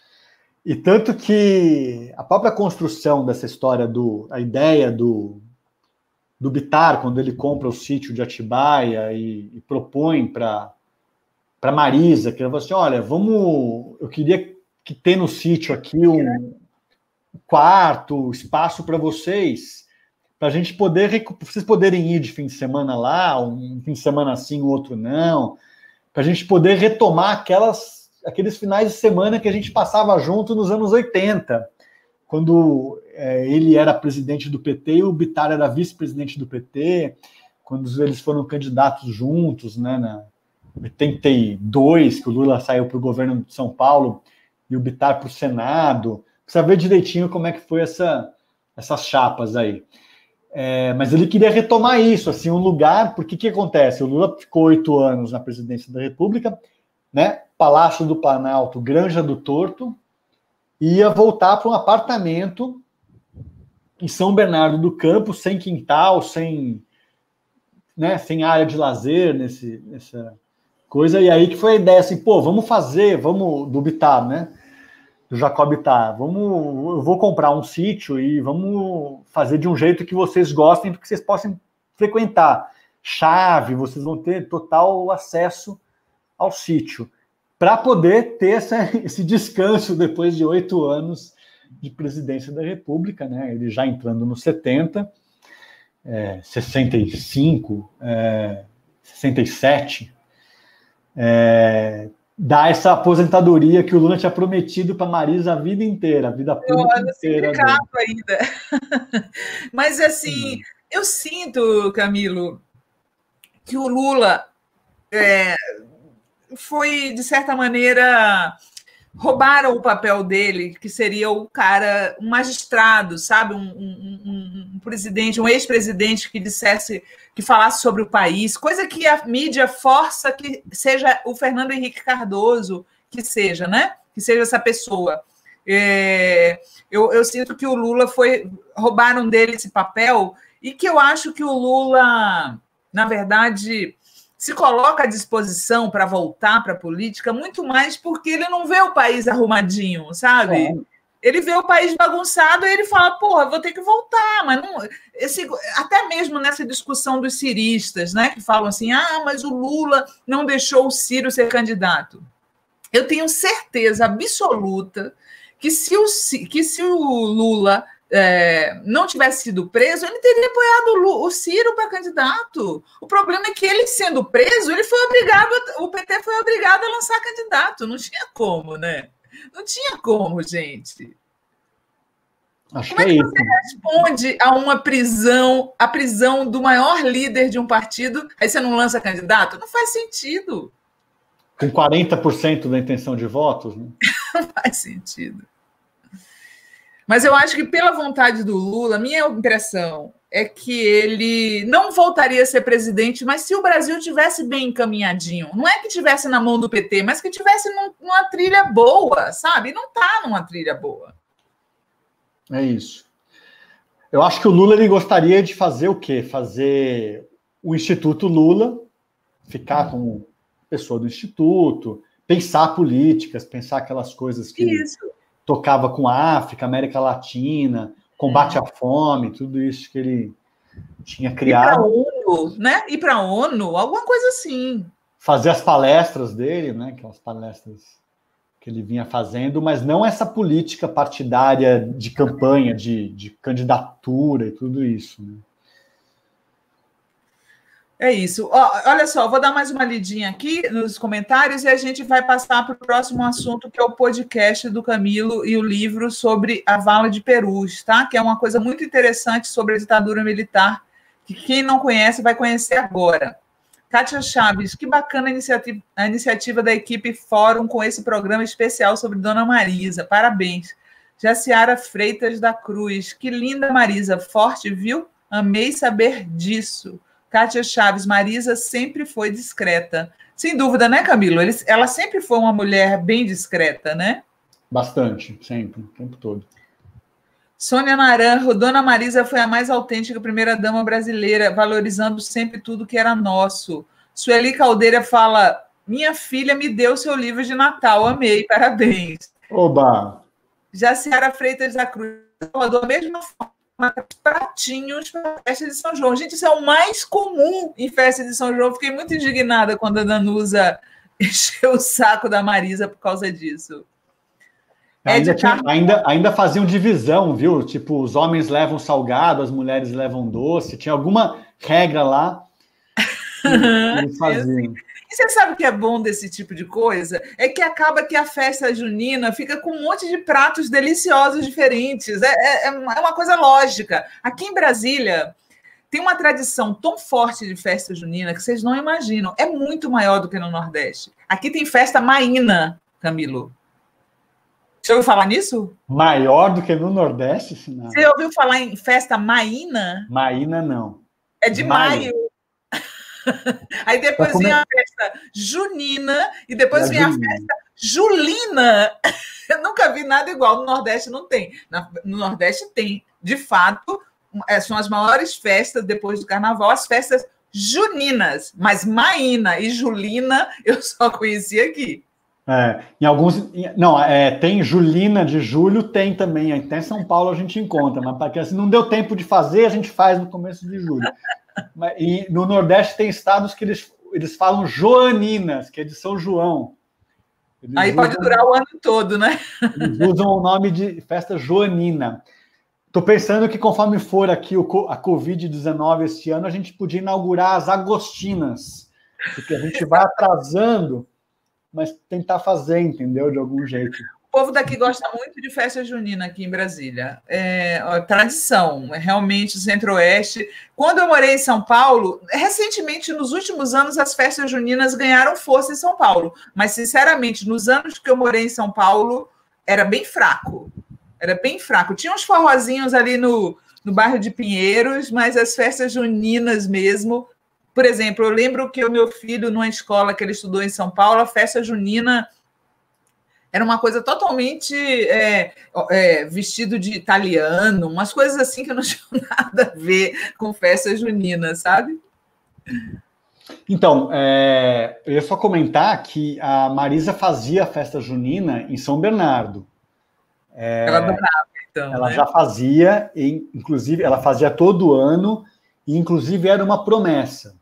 E tanto que a própria construção dessa história, do, a ideia do, do Bittar, quando ele compra o sítio de Atibaia e, e propõe para para Marisa, que ela falou assim, olha, vamos, eu queria que ter no sítio aqui um quarto, espaço para vocês, para a gente poder, vocês poderem ir de fim de semana lá, um fim de semana sim, o outro não, para a gente poder retomar aquelas, aqueles finais de semana que a gente passava junto nos anos oitenta, quando é, ele era presidente do P T e o Bittar era vice-presidente do P T, quando eles foram candidatos juntos, né, na oitenta e dois, que o Lula saiu para o governo de São Paulo e o Bittar para o Senado. Precisa ver direitinho como é que foi essa, essas chapas aí. É, mas ele queria retomar isso, assim, um lugar, porque o que acontece? O Lula ficou oito anos na presidência da República, né? Palácio do Planalto, Granja do Torto, e ia voltar para um apartamento em São Bernardo do Campo, sem quintal, sem, né, sem área de lazer, nesse, nessa coisa. E aí que foi a ideia, assim, pô, vamos fazer, vamos, do Bittar, né? Do Jacob Bittar, vamos, eu vou comprar um sítio e vamos fazer de um jeito que vocês gostem, porque vocês possam frequentar. Chave, vocês vão ter total acesso ao sítio, para poder ter essa, esse descanso depois de oito anos de presidência da República, né? Ele já entrando nos setenta, é, sessenta e cinco, é, sessenta e sete, é, dá essa aposentadoria que o Lula tinha prometido para Marisa a vida inteira, a vida pública eu, inteira. Ainda. Mas, assim, hum. eu sinto, Camilo, que o Lula é, foi, de certa maneira, roubaram o papel dele, que seria o cara, um magistrado, sabe? Um, um, um, um presidente, um ex-presidente que dissesse, que falasse sobre o país, coisa que a mídia força que seja o Fernando Henrique Cardoso, que seja, né? Que seja essa pessoa. É, eu, eu sinto que o Lula foi... Roubaram dele esse papel e que eu acho que o Lula, na verdade, se coloca à disposição para voltar para a política muito mais porque ele não vê o país arrumadinho, sabe? É. Ele vê o país bagunçado e ele fala, porra, vou ter que voltar, mas não... Esse, até mesmo nessa discussão dos ciristas, né, que falam assim, ah, mas o Lula não deixou o Ciro ser candidato. Eu tenho certeza absoluta que se o, que se o Lula é, não tivesse sido preso, ele teria apoiado o, o Ciro para candidato. O problema é que ele, sendo preso, ele foi obrigado, o P T foi obrigado a lançar candidato. Não tinha como, né? Não tinha como, gente. Acho como que é, é que isso. você responde a uma prisão, a prisão do maior líder de um partido, aí você não lança candidato? Não faz sentido. Com quarenta por cento da intenção de votos, né? Não faz sentido. Mas eu acho que, pela vontade do Lula, minha impressão é que ele não voltaria a ser presidente, mas se o Brasil tivesse bem encaminhadinho, não é que tivesse na mão do P T, mas que tivesse num, numa trilha boa, sabe? E não está numa trilha boa. É isso. Eu acho que o Lula ele gostaria de fazer o quê? Fazer o Instituto Lula, ficar hum. como pessoa do Instituto, pensar políticas, pensar aquelas coisas que isso. ele tocava com a África, América Latina, combate à fome, tudo isso que ele tinha criado. E para a ONU, né? E para a ONU, alguma coisa assim. Fazer as palestras dele, né? Aquelas palestras que ele vinha fazendo, mas não essa política partidária de campanha, de, de candidatura e tudo isso, né? É isso. Ó, olha só, vou dar mais uma lidinha aqui nos comentários e a gente vai passar para o próximo assunto, que é o podcast do Camilo e o livro sobre a Vala de Perus, tá? Que é uma coisa muito interessante sobre a ditadura militar, que quem não conhece vai conhecer agora. Kátia Chaves, que bacana a iniciativa, a iniciativa da equipe Fórum com esse programa especial sobre Dona Marisa. Parabéns. Jaciara Freitas da Cruz, que linda Marisa, forte, viu? Amei saber disso. Kátia Chaves, Marisa sempre foi discreta. Sem dúvida, né, Camilo? Eles, ela sempre foi uma mulher bem discreta, né? Bastante, sempre, o tempo todo. Sônia Naranjo, Dona Marisa foi a mais autêntica primeira-dama brasileira, valorizando sempre tudo que era nosso. Sueli Caldeira fala, minha filha me deu seu livro de Natal, amei, parabéns. Oba! Jaciara Freitas da Cruz, da mesma forma, pratinhos para a festa de São João. Gente, isso é o mais comum em festa de São João. Fiquei muito indignada quando a Danusa encheu o saco da Marisa por causa disso. Ainda, tinha, ainda, ainda faziam divisão, viu? Tipo, os homens levam salgado, as mulheres levam doce. Tinha alguma regra lá que eles faziam. E você sabe o que é bom desse tipo de coisa? É que acaba que a festa junina fica com um monte de pratos deliciosos diferentes. É, é, é uma coisa lógica. Aqui em Brasília tem uma tradição tão forte de festa junina que vocês não imaginam. É muito maior do que no Nordeste. Aqui tem festa maína, Camilo. Você ouviu falar nisso? Maior do que no Nordeste? Sinal. Você ouviu falar em festa maína? Maína, não. É de maio. maio. Aí depois vem a festa junina e depois vem a festa julina. Eu nunca vi nada igual. No Nordeste não tem. No Nordeste tem, de fato, são as maiores festas depois do Carnaval, as festas juninas. Mas maína e julina eu só conheci aqui. É, em alguns. Não, é, tem Julina de julho, tem também. Até em São Paulo a gente encontra, mas porque assim, não deu tempo de fazer, a gente faz no começo de julho. Mas, e no Nordeste tem estados que eles, eles falam Joaninas, que é de São João. Eles Aí usam, pode durar o ano todo, né? Eles usam o nome de festa joanina. Estou pensando que conforme for aqui o, a covid dezenove este ano, a gente podia inaugurar as agostinas, porque a gente vai atrasando, mas tentar fazer, entendeu? De algum jeito. O povo daqui gosta muito de festa junina aqui em Brasília. É tradição, é realmente Centro-Oeste. Quando eu morei em São Paulo, recentemente, nos últimos anos, as festas juninas ganharam força em São Paulo. Mas, sinceramente, nos anos que eu morei em São Paulo, era bem fraco. Era bem fraco. Tinha uns forrozinhos ali no, no bairro de Pinheiros, mas as festas juninas mesmo... Por exemplo, eu lembro que o meu filho, numa escola que ele estudou em São Paulo, a festa junina era uma coisa totalmente é, é, vestido de italiano, umas coisas assim que não tinham nada a ver com festa junina, sabe? Então, é, eu ia só comentar que a Marisa fazia a festa junina em São Bernardo. É, ela adorava, então. Ela né? já fazia, inclusive, ela fazia todo ano, e inclusive era uma promessa.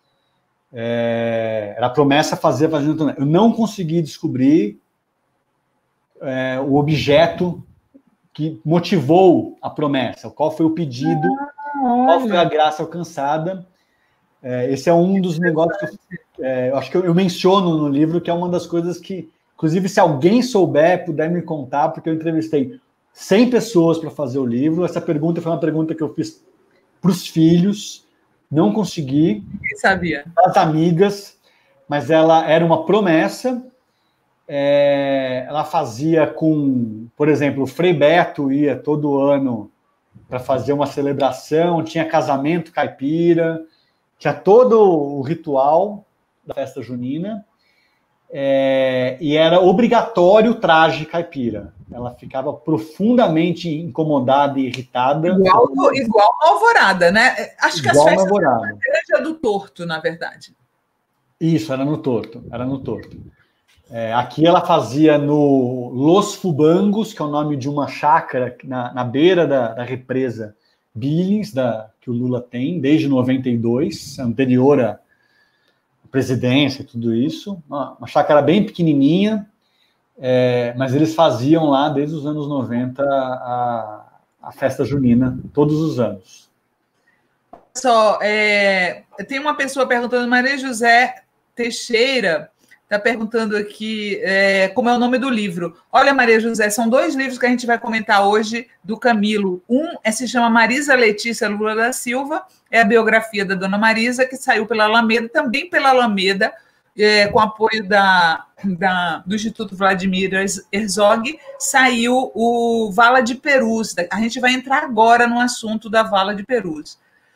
É, era a promessa fazer fazendo. Eu não consegui descobrir é, o objeto que motivou a promessa, qual foi o pedido, ah, qual foi a graça alcançada. É, esse é um dos negócios que eu, é, eu acho que eu, eu menciono no livro, que é uma das coisas que, inclusive, se alguém souber, puder me contar, porque eu entrevistei cem pessoas para fazer o livro. Essa pergunta foi uma pergunta que eu fiz para os filhos. Não consegui. Ninguém sabia. As amigas, mas ela era uma promessa. É, ela fazia com, por exemplo, o Frei Beto ia todo ano para fazer uma celebração, tinha casamento caipira, tinha todo o ritual da festa junina, é, e era obrigatório o traje caipira. Ela ficava profundamente incomodada e irritada. Igual, igual a Alvorada, né? Acho que igual as festas Alvorada. Era do Torto, na verdade. Isso, era no Torto. Era no Torto. É, aqui ela fazia no Los Fubangos, que é o nome de uma chácara na, na beira da, da represa Billings, da, que o Lula tem, desde noventa e dois, anterior à presidência e tudo isso. Uma, uma chácara bem pequenininha, é, mas eles faziam lá, desde os anos noventa, a, a festa junina, todos os anos. só, é, tem uma pessoa perguntando, Maria José Teixeira está perguntando aqui é, como é o nome do livro. Olha, Maria José, são dois livros que a gente vai comentar hoje do Camilo. Um é, se chama Marisa Letícia Lula da Silva, é a biografia da Dona Marisa, que saiu pela Alameda, também pela Alameda, é, com apoio da, da, do Instituto Vladimir Herzog, saiu o Vala de Perus. A gente vai entrar agora no assunto da Vala de Perus.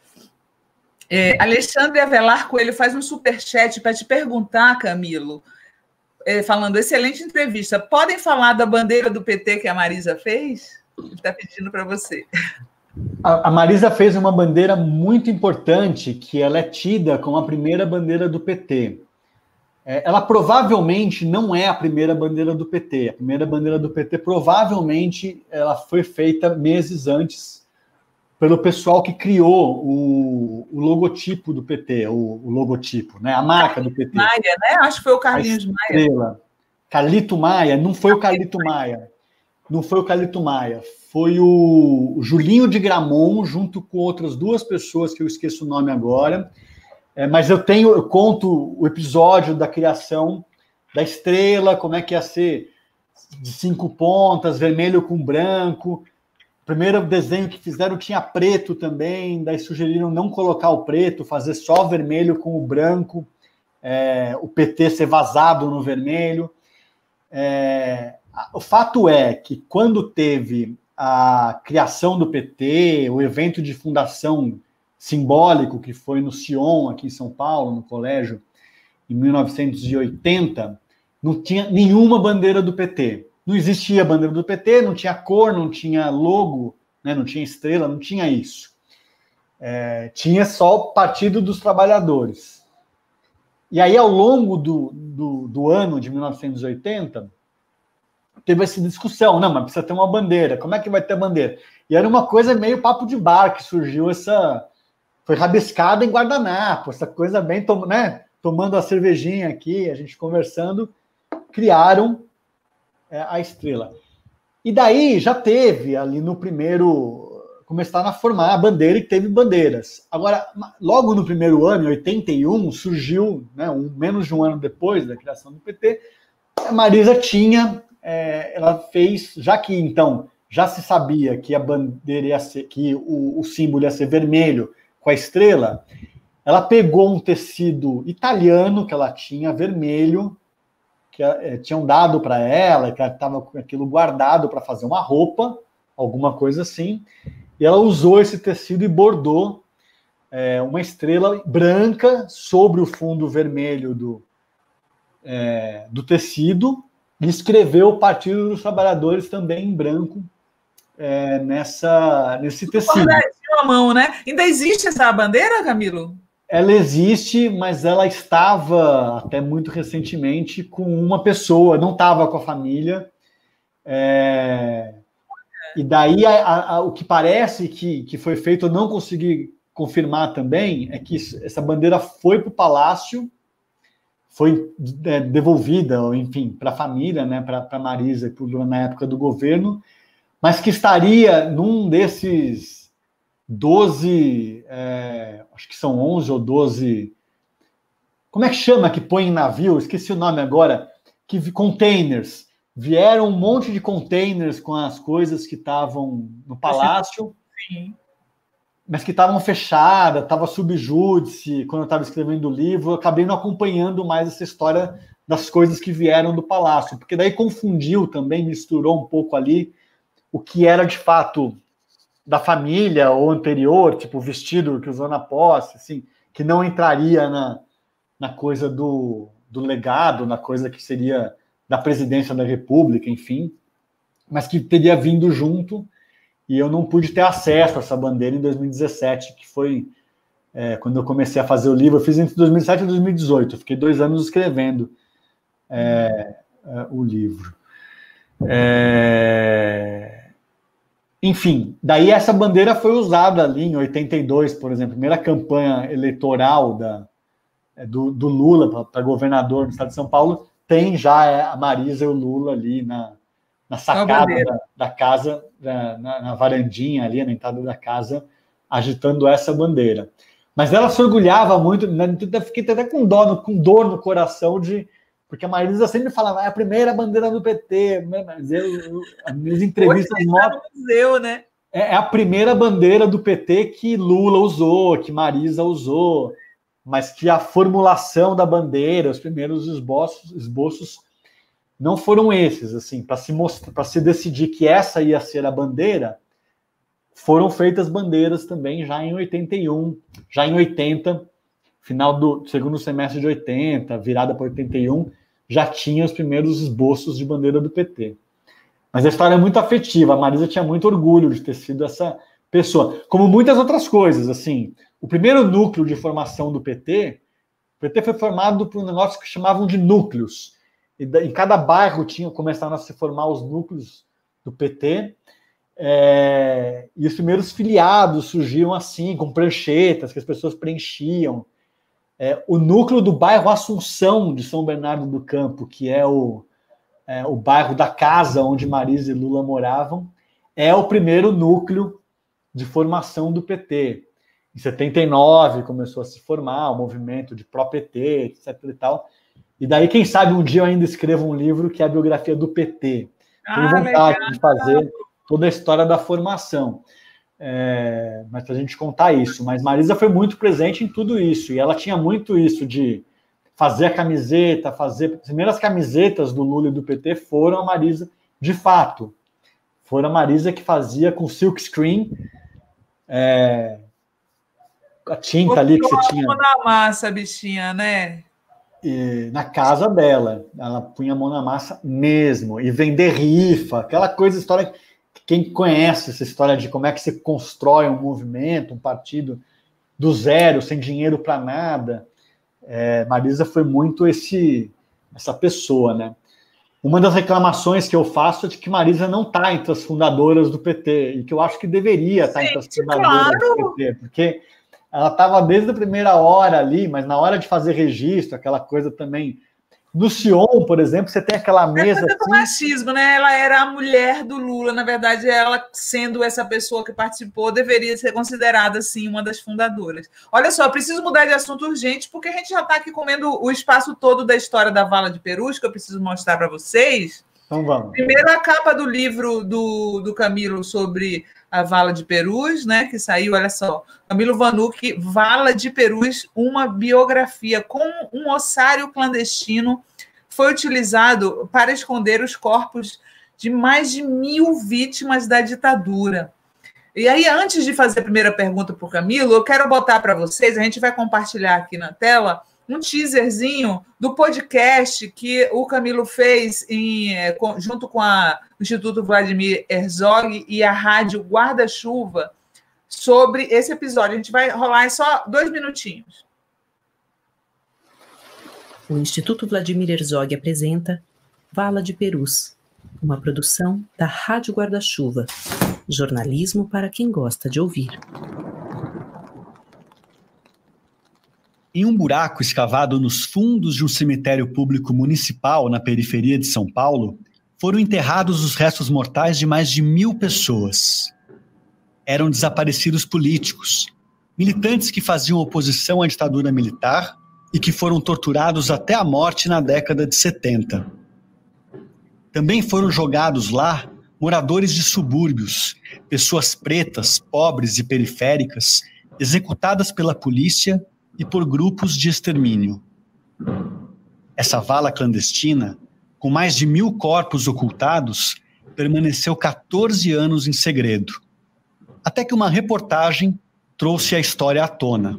É, Alexandre Avelar Coelho faz um superchat para te perguntar, Camilo, é, falando, excelente entrevista, podem falar da bandeira do P T que a Marisa fez? Ele está pedindo para você. A, a Marisa fez uma bandeira muito importante, que ela é tida como a primeira bandeira do P T. É, ela provavelmente não é a primeira bandeira do P T. A primeira bandeira do P T provavelmente ela foi feita meses antes pelo pessoal que criou o, o logotipo do P T, o, o logotipo, né? A marca do P T. Maia, né? Acho que foi o Carlinhos Maia. Carlito Maia, não foi o Carlito Maia. Não foi o Carlito Maia. Foi o, o Julinho de Gramont, junto com outras duas pessoas, que eu esqueço o nome agora. É, mas eu tenho, eu conto o episódio da criação da estrela, como é que ia ser de cinco pontas, vermelho com branco. O primeiro desenho que fizeram tinha preto também, daí sugeriram não colocar o preto, fazer só vermelho com o branco, é, o P T ser vazado no vermelho. É, o fato é que quando teve a criação do P T, o evento de fundação simbólico, que foi no Sion, aqui em São Paulo, no colégio, em mil novecentos e oitenta, não tinha nenhuma bandeira do P T. Não existia bandeira do P T, não tinha cor, não tinha logo, né, não tinha estrela, não tinha isso. É, tinha só o Partido dos Trabalhadores. E aí, ao longo do, do, do ano de mil novecentos e oitenta, teve essa discussão, não, mas precisa ter uma bandeira, como é que vai ter bandeira? E era uma coisa meio papo de bar, que surgiu essa... Foi rabiscada em guardanapo, essa coisa bem, né, tomando a cervejinha aqui, a gente conversando, criaram a estrela. E daí já teve ali no primeiro, começaram a formar a bandeira e teve bandeiras. Agora, logo no primeiro ano, em oitenta e um, surgiu, né, um, menos de um ano depois da criação do P T, a Marisa tinha, é, ela fez, já que então já se sabia que a bandeira ia ser, que o, o símbolo ia ser vermelho com a estrela, ela pegou um tecido italiano que ela tinha, vermelho, que é, tinham dado para ela, que ela estava com aquilo guardado para fazer uma roupa, alguma coisa assim, e ela usou esse tecido e bordou é, uma estrela branca sobre o fundo vermelho do, é, do tecido, e escreveu o Partido dos Trabalhadores também em branco é, nessa, nesse tecido. A mão, né? Ainda existe essa bandeira, Camilo? Ela existe, mas ela estava, até muito recentemente, com uma pessoa, não estava com a família. É... E daí, a, a, o que parece que, que foi feito, eu não consegui confirmar também, é que essa bandeira foi para o Palácio, foi é, devolvida, enfim, para a família, né, para a Marisa, na época do governo, mas que estaria num desses doze... É, acho que são onze ou doze... Como é que chama que põe em navio? Esqueci o nome agora. Que containers. Vieram um monte de containers com as coisas que estavam no palácio, sim, mas que estavam fechadas, estava subjúdice. Quando eu estava escrevendo o livro, eu acabei não acompanhando mais essa história das coisas que vieram do palácio, porque daí confundiu também, misturou um pouco ali o que era de fato da família ou anterior, tipo o vestido que usou na posse, assim, que não entraria na, na coisa do, do legado, na coisa que seria da presidência da República, enfim, mas que teria vindo junto, e eu não pude ter acesso a essa bandeira em dois mil e dezessete, que foi é, quando eu comecei a fazer o livro. Eu fiz entre dois mil e sete e dois mil e dezoito, eu fiquei dois anos escrevendo é, é, o livro. É... Enfim, daí essa bandeira foi usada ali em oitenta e dois, por exemplo, a primeira campanha eleitoral da, do, do Lula para governador do estado de São Paulo, tem já a Marisa e o Lula ali na, na sacada da, da casa, na, na varandinha ali, na entrada da casa, agitando essa bandeira. Mas ela se orgulhava muito, né? Fiquei até com dó, no, com dor no coração, de, porque a Marisa sempre falava, é a primeira bandeira do P T, mas eu, eu, as minhas entrevistas mostram... no museu, né? É a primeira bandeira do P T que Lula usou, que Marisa usou, mas que a formulação da bandeira, os primeiros esboços, esboços não foram esses, assim, para se mostrar, para se decidir que essa ia ser a bandeira, foram feitas bandeiras também já em oitenta e um, já em oitenta, final do segundo semestre de oitenta, virada para oitenta e um, já tinha os primeiros esboços de bandeira do P T. Mas a história é muito afetiva, a Marisa tinha muito orgulho de ter sido essa pessoa, como muitas outras coisas, assim, o primeiro núcleo de formação do P T, o P T foi formado por um negócio que chamavam de núcleos, e em cada bairro tinha começaram a se formar os núcleos do P T, é, e os primeiros filiados surgiam assim, com pranchetas que as pessoas preenchiam. É, o núcleo do bairro Assunção de São Bernardo do Campo, que é o, é o bairro da casa onde Marisa e Lula moravam, é o primeiro núcleo de formação do P T. Em setenta e nove começou a se formar o movimento de pró-P T, etc e tal. E daí, quem sabe, um dia eu ainda escrevo um livro que é a biografia do P T. Tenho ah, vontade legal. de fazer toda a história da formação. É, mas para a gente contar isso. Mas Marisa foi muito presente em tudo isso. E ela tinha muito isso de fazer a camiseta, fazer... As primeiras camisetas do Lula e do P T foram a Marisa, de fato. Foram a Marisa que fazia com silk screen, é, a tinta Pô, ali que você tinha... na massa, bichinha, né? E, na casa dela. Ela punha a mão na massa mesmo. E vender rifa, aquela coisa, história... Quem conhece essa história de como é que se constrói um movimento, um partido do zero, sem dinheiro para nada, é, Marisa foi muito esse, essa pessoa, né? Uma das reclamações que eu faço é de que Marisa não está entre as fundadoras do P T, e que eu acho que deveria estar entre as fundadoras claro. do P T, porque ela estava desde a primeira hora ali, mas na hora de fazer registro, aquela coisa também... No Sion, por exemplo, você tem aquela mesa... É assim... machismo, né? Ela era a mulher do Lula, na verdade, ela, sendo essa pessoa que participou, deveria ser considerada, assim, uma das fundadoras. Olha só, preciso mudar de assunto urgente, porque a gente já está aqui comendo o espaço todo da história da Vala de Perus, que eu preciso mostrar para vocês. Então vamos. Primeiro, a capa do livro do, do Camilo sobre a Vala de Perus, né, que saiu, olha só, Camilo Vanucchi, Vala de Perus, uma biografia com um ossário clandestino, foi utilizado para esconder os corpos de mais de mil vítimas da ditadura. E aí, antes de fazer a primeira pergunta para o Camilo, eu quero botar para vocês, a gente vai compartilhar aqui na tela, um teaserzinho do podcast que o Camilo fez em, junto com a, o Instituto Vladimir Herzog e a Rádio Guarda-Chuva sobre esse episódio. A gente vai rolar só dois minutinhos. O Instituto Vladimir Herzog apresenta Vala de Perus, uma produção da Rádio Guarda-Chuva. Jornalismo para quem gosta de ouvir. Em um buraco escavado nos fundos de um cemitério público municipal na periferia de São Paulo, foram enterrados os restos mortais de mais de mil pessoas. Eram desaparecidos políticos, militantes que faziam oposição à ditadura militar e que foram torturados até a morte na década de setenta. Também foram jogados lá moradores de subúrbios, pessoas pretas, pobres e periféricas, executadas pela polícia e por grupos de extermínio. Essa vala clandestina, com mais de mil corpos ocultados, permaneceu quatorze anos em segredo, até que uma reportagem trouxe a história à tona.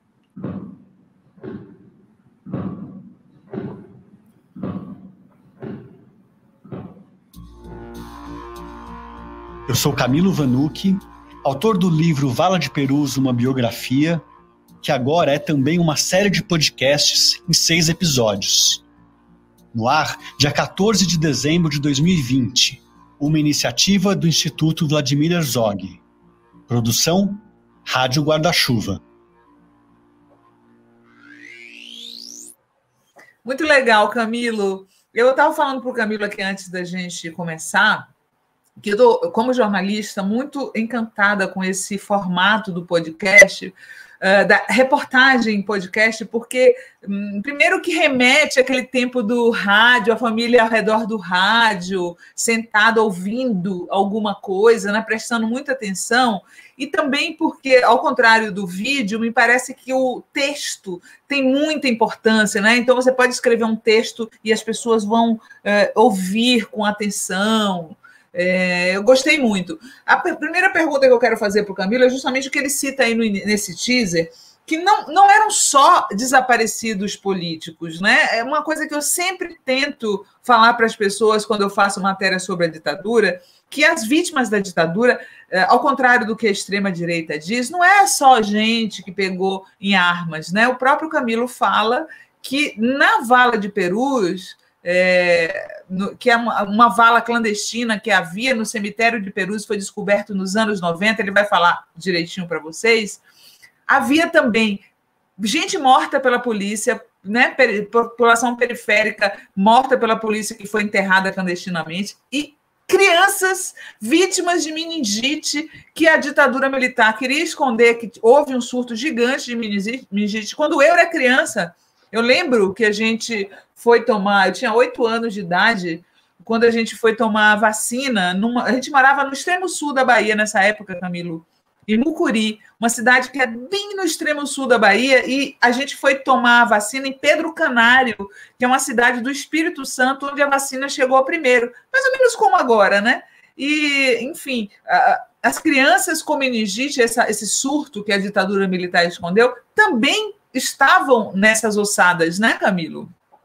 Eu sou Camilo Vanucchi, autor do livro Vala de Perus, uma biografia, que agora é também uma série de podcasts em seis episódios. No ar, dia quatorze de dezembro de dois mil e vinte, uma iniciativa do Instituto Vladimir Herzog. Produção, Rádio Guarda-Chuva. Muito legal, Camilo. Eu estava falando para o Camilo aqui antes da gente começar, que eu tô, como jornalista, muito encantada com esse formato do podcast, Uh, da reportagem em podcast, porque, um, primeiro, que remete àquele tempo do rádio, a família ao redor do rádio, sentada ouvindo alguma coisa, né, prestando muita atenção, e também porque, ao contrário do vídeo, me parece que o texto tem muita importância, né? Então, você pode escrever um texto e as pessoas vão uh, ouvir com atenção. É, eu gostei muito. A primeira pergunta que eu quero fazer para o Camilo é justamente o que ele cita aí no, nesse teaser, que não, não eram só desaparecidos políticos, né? É uma coisa que eu sempre tento falar para as pessoas quando eu faço matéria sobre a ditadura, que as vítimas da ditadura, ao contrário do que a extrema-direita diz, não é só gente que pegou em armas, né? O próprio Camilo fala que na Vala de Perus, É, no, que é uma, uma vala clandestina que havia no cemitério de Perus, foi descoberto nos anos noventa, ele vai falar direitinho para vocês. Havia também gente morta pela polícia, né, população periférica morta pela polícia que foi enterrada clandestinamente, e crianças vítimas de meningite que a ditadura militar queria esconder, que houve um surto gigante de meningite. Quando eu era criança, eu lembro que a gente foi tomar, eu tinha oito anos de idade, quando a gente foi tomar vacina, numa, a gente morava no extremo sul da Bahia nessa época, Camilo, em Mucuri, uma cidade que é bem no extremo sul da Bahia, e a gente foi tomar a vacina em Pedro Canário, que é uma cidade do Espírito Santo, onde a vacina chegou primeiro, mais ou menos como agora, né? E, enfim, as crianças com meningite, essa, esse surto que a ditadura militar escondeu, também estavam nessas ossadas, né, Camilo?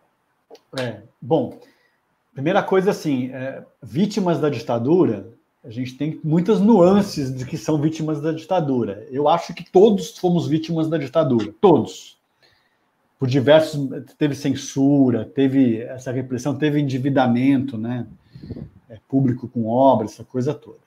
É, bom, primeira coisa assim, é, vítimas da ditadura, a gente tem muitas nuances de que são vítimas da ditadura. Eu acho que todos fomos vítimas da ditadura, todos. Por diversos, teve censura, teve essa repressão, teve endividamento, né, é, público com obras, essa coisa toda.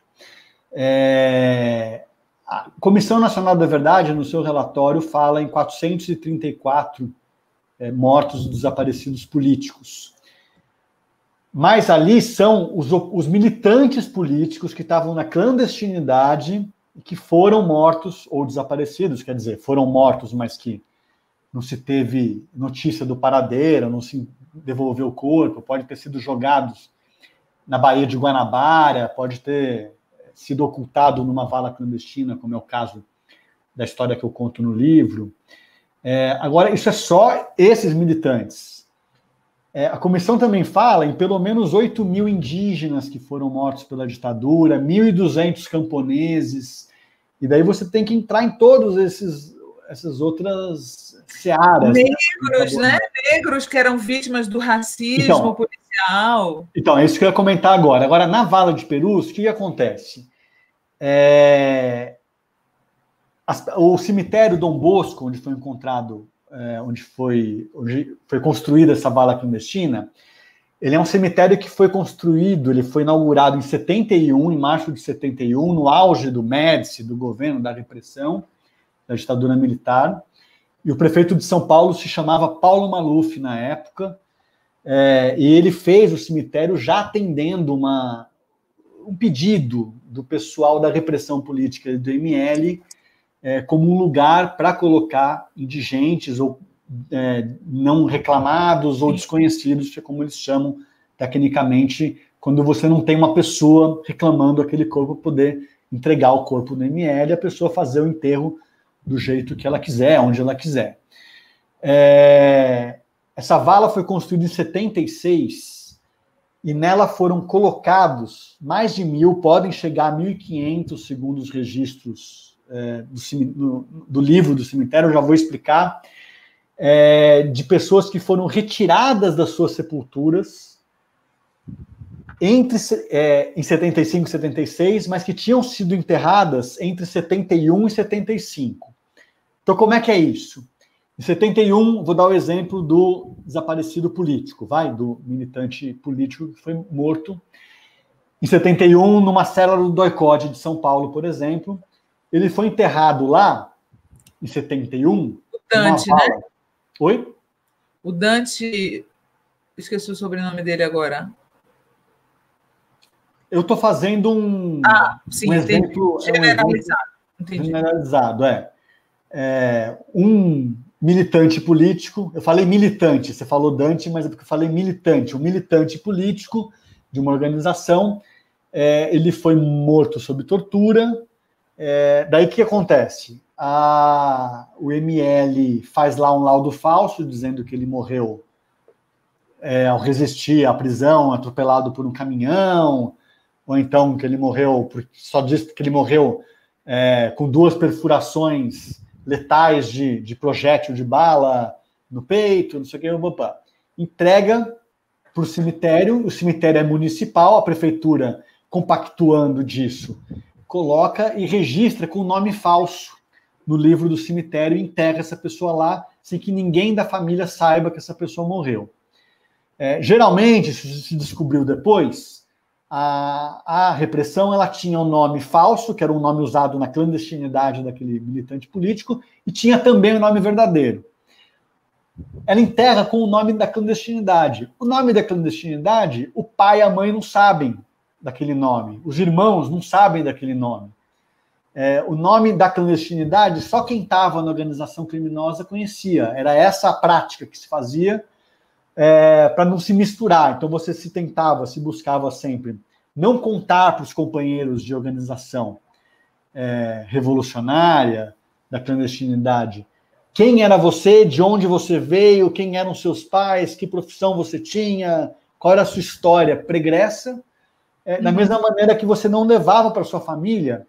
É, a Comissão Nacional da Verdade, no seu relatório, fala em quatrocentos e trinta e quatro é, mortos desaparecidos políticos. Mas ali são os, os militantes políticos que estavam na clandestinidade e que foram mortos ou desaparecidos, quer dizer, foram mortos, mas que não se teve notícia do paradeiro, não se devolveu o corpo, pode ter sido jogados na Baía de Guanabara, pode ter sido ocultado numa vala clandestina, como é o caso da história que eu conto no livro. É, agora, isso é só esses militantes. É, a comissão também fala em pelo menos oito mil indígenas que foram mortos pela ditadura, mil e duzentos camponeses, e daí você tem que entrar em todos esses essas outras searas. Negros, né? né? Negros que eram vítimas do racismo então, policial. Então, é isso que eu ia comentar agora. Agora, na Vala de Perus, o que acontece? É... O cemitério Dom Bosco, onde foi encontrado, é, onde, foi, onde foi construída essa vala clandestina, ele é um cemitério que foi construído, ele foi inaugurado em setenta e um, em março de setenta e um, no auge do Médici, do governo, da repressão, da ditadura militar, e o prefeito de São Paulo se chamava Paulo Maluf na época, é, e ele fez o cemitério já atendendo uma, um pedido do pessoal da repressão política do M L, é, como um lugar para colocar indigentes ou é, não reclamados ou desconhecidos, que é como eles chamam tecnicamente, quando você não tem uma pessoa reclamando aquele corpo, poder entregar o corpo no M L e a pessoa fazer o enterro do jeito que ela quiser, onde ela quiser. É, essa vala foi construída em setenta e seis e nela foram colocados mais de mil, podem chegar a mil e quinhentos, segundo os registros é, do, do, do livro do cemitério, eu já vou explicar, é, de pessoas que foram retiradas das suas sepulturas entre, é, em setenta e cinco e setenta e seis, mas que tinham sido enterradas entre setenta e um e setenta e cinco. Então, como é que é isso? Em setenta e um, vou dar o exemplo do desaparecido político, vai, do militante político que foi morto. Em setenta e um, numa célula do doicode de São Paulo, por exemplo, ele foi enterrado lá, em setenta e um... O Dante, né? Oi? O Dante, esqueci o sobrenome dele agora. Eu estou fazendo um, ah, sim, um exemplo generalizado. É um exemplo generalizado, é. é. Um militante político, eu falei militante, você falou Dante, mas é porque eu falei militante. Um militante político de uma organização, é, ele foi morto sob tortura. É, daí o que acontece? A, o M L faz lá um laudo falso, dizendo que ele morreu é, ao resistir à prisão, atropelado por um caminhão, ou então que ele morreu, só diz que ele morreu é, com duas perfurações letais de, de projétil de bala no peito, não sei o que, opa. Entrega para o cemitério, o cemitério é municipal, a prefeitura, compactuando disso, coloca e registra com nome falso no livro do cemitério e enterra essa pessoa lá, sem que ninguém da família saiba que essa pessoa morreu. É, geralmente, isso se descobriu depois, a, a repressão ela tinha um nome falso, que era um nome usado na clandestinidade daquele militante político, e tinha também o nome verdadeiro. Ela enterra com o nome da clandestinidade. O nome da clandestinidade, o pai e a mãe não sabem daquele nome, os irmãos não sabem daquele nome. É, o nome da clandestinidade, só quem estava na organização criminosa conhecia. Era essa a prática que se fazia é, para não se misturar. Então você se tentava, se buscava sempre não contar para os companheiros de organização é, revolucionária da clandestinidade quem era você, de onde você veio, quem eram seus pais, que profissão você tinha, qual era a sua história pregressa, é, uhum. Da mesma maneira que você não levava para sua família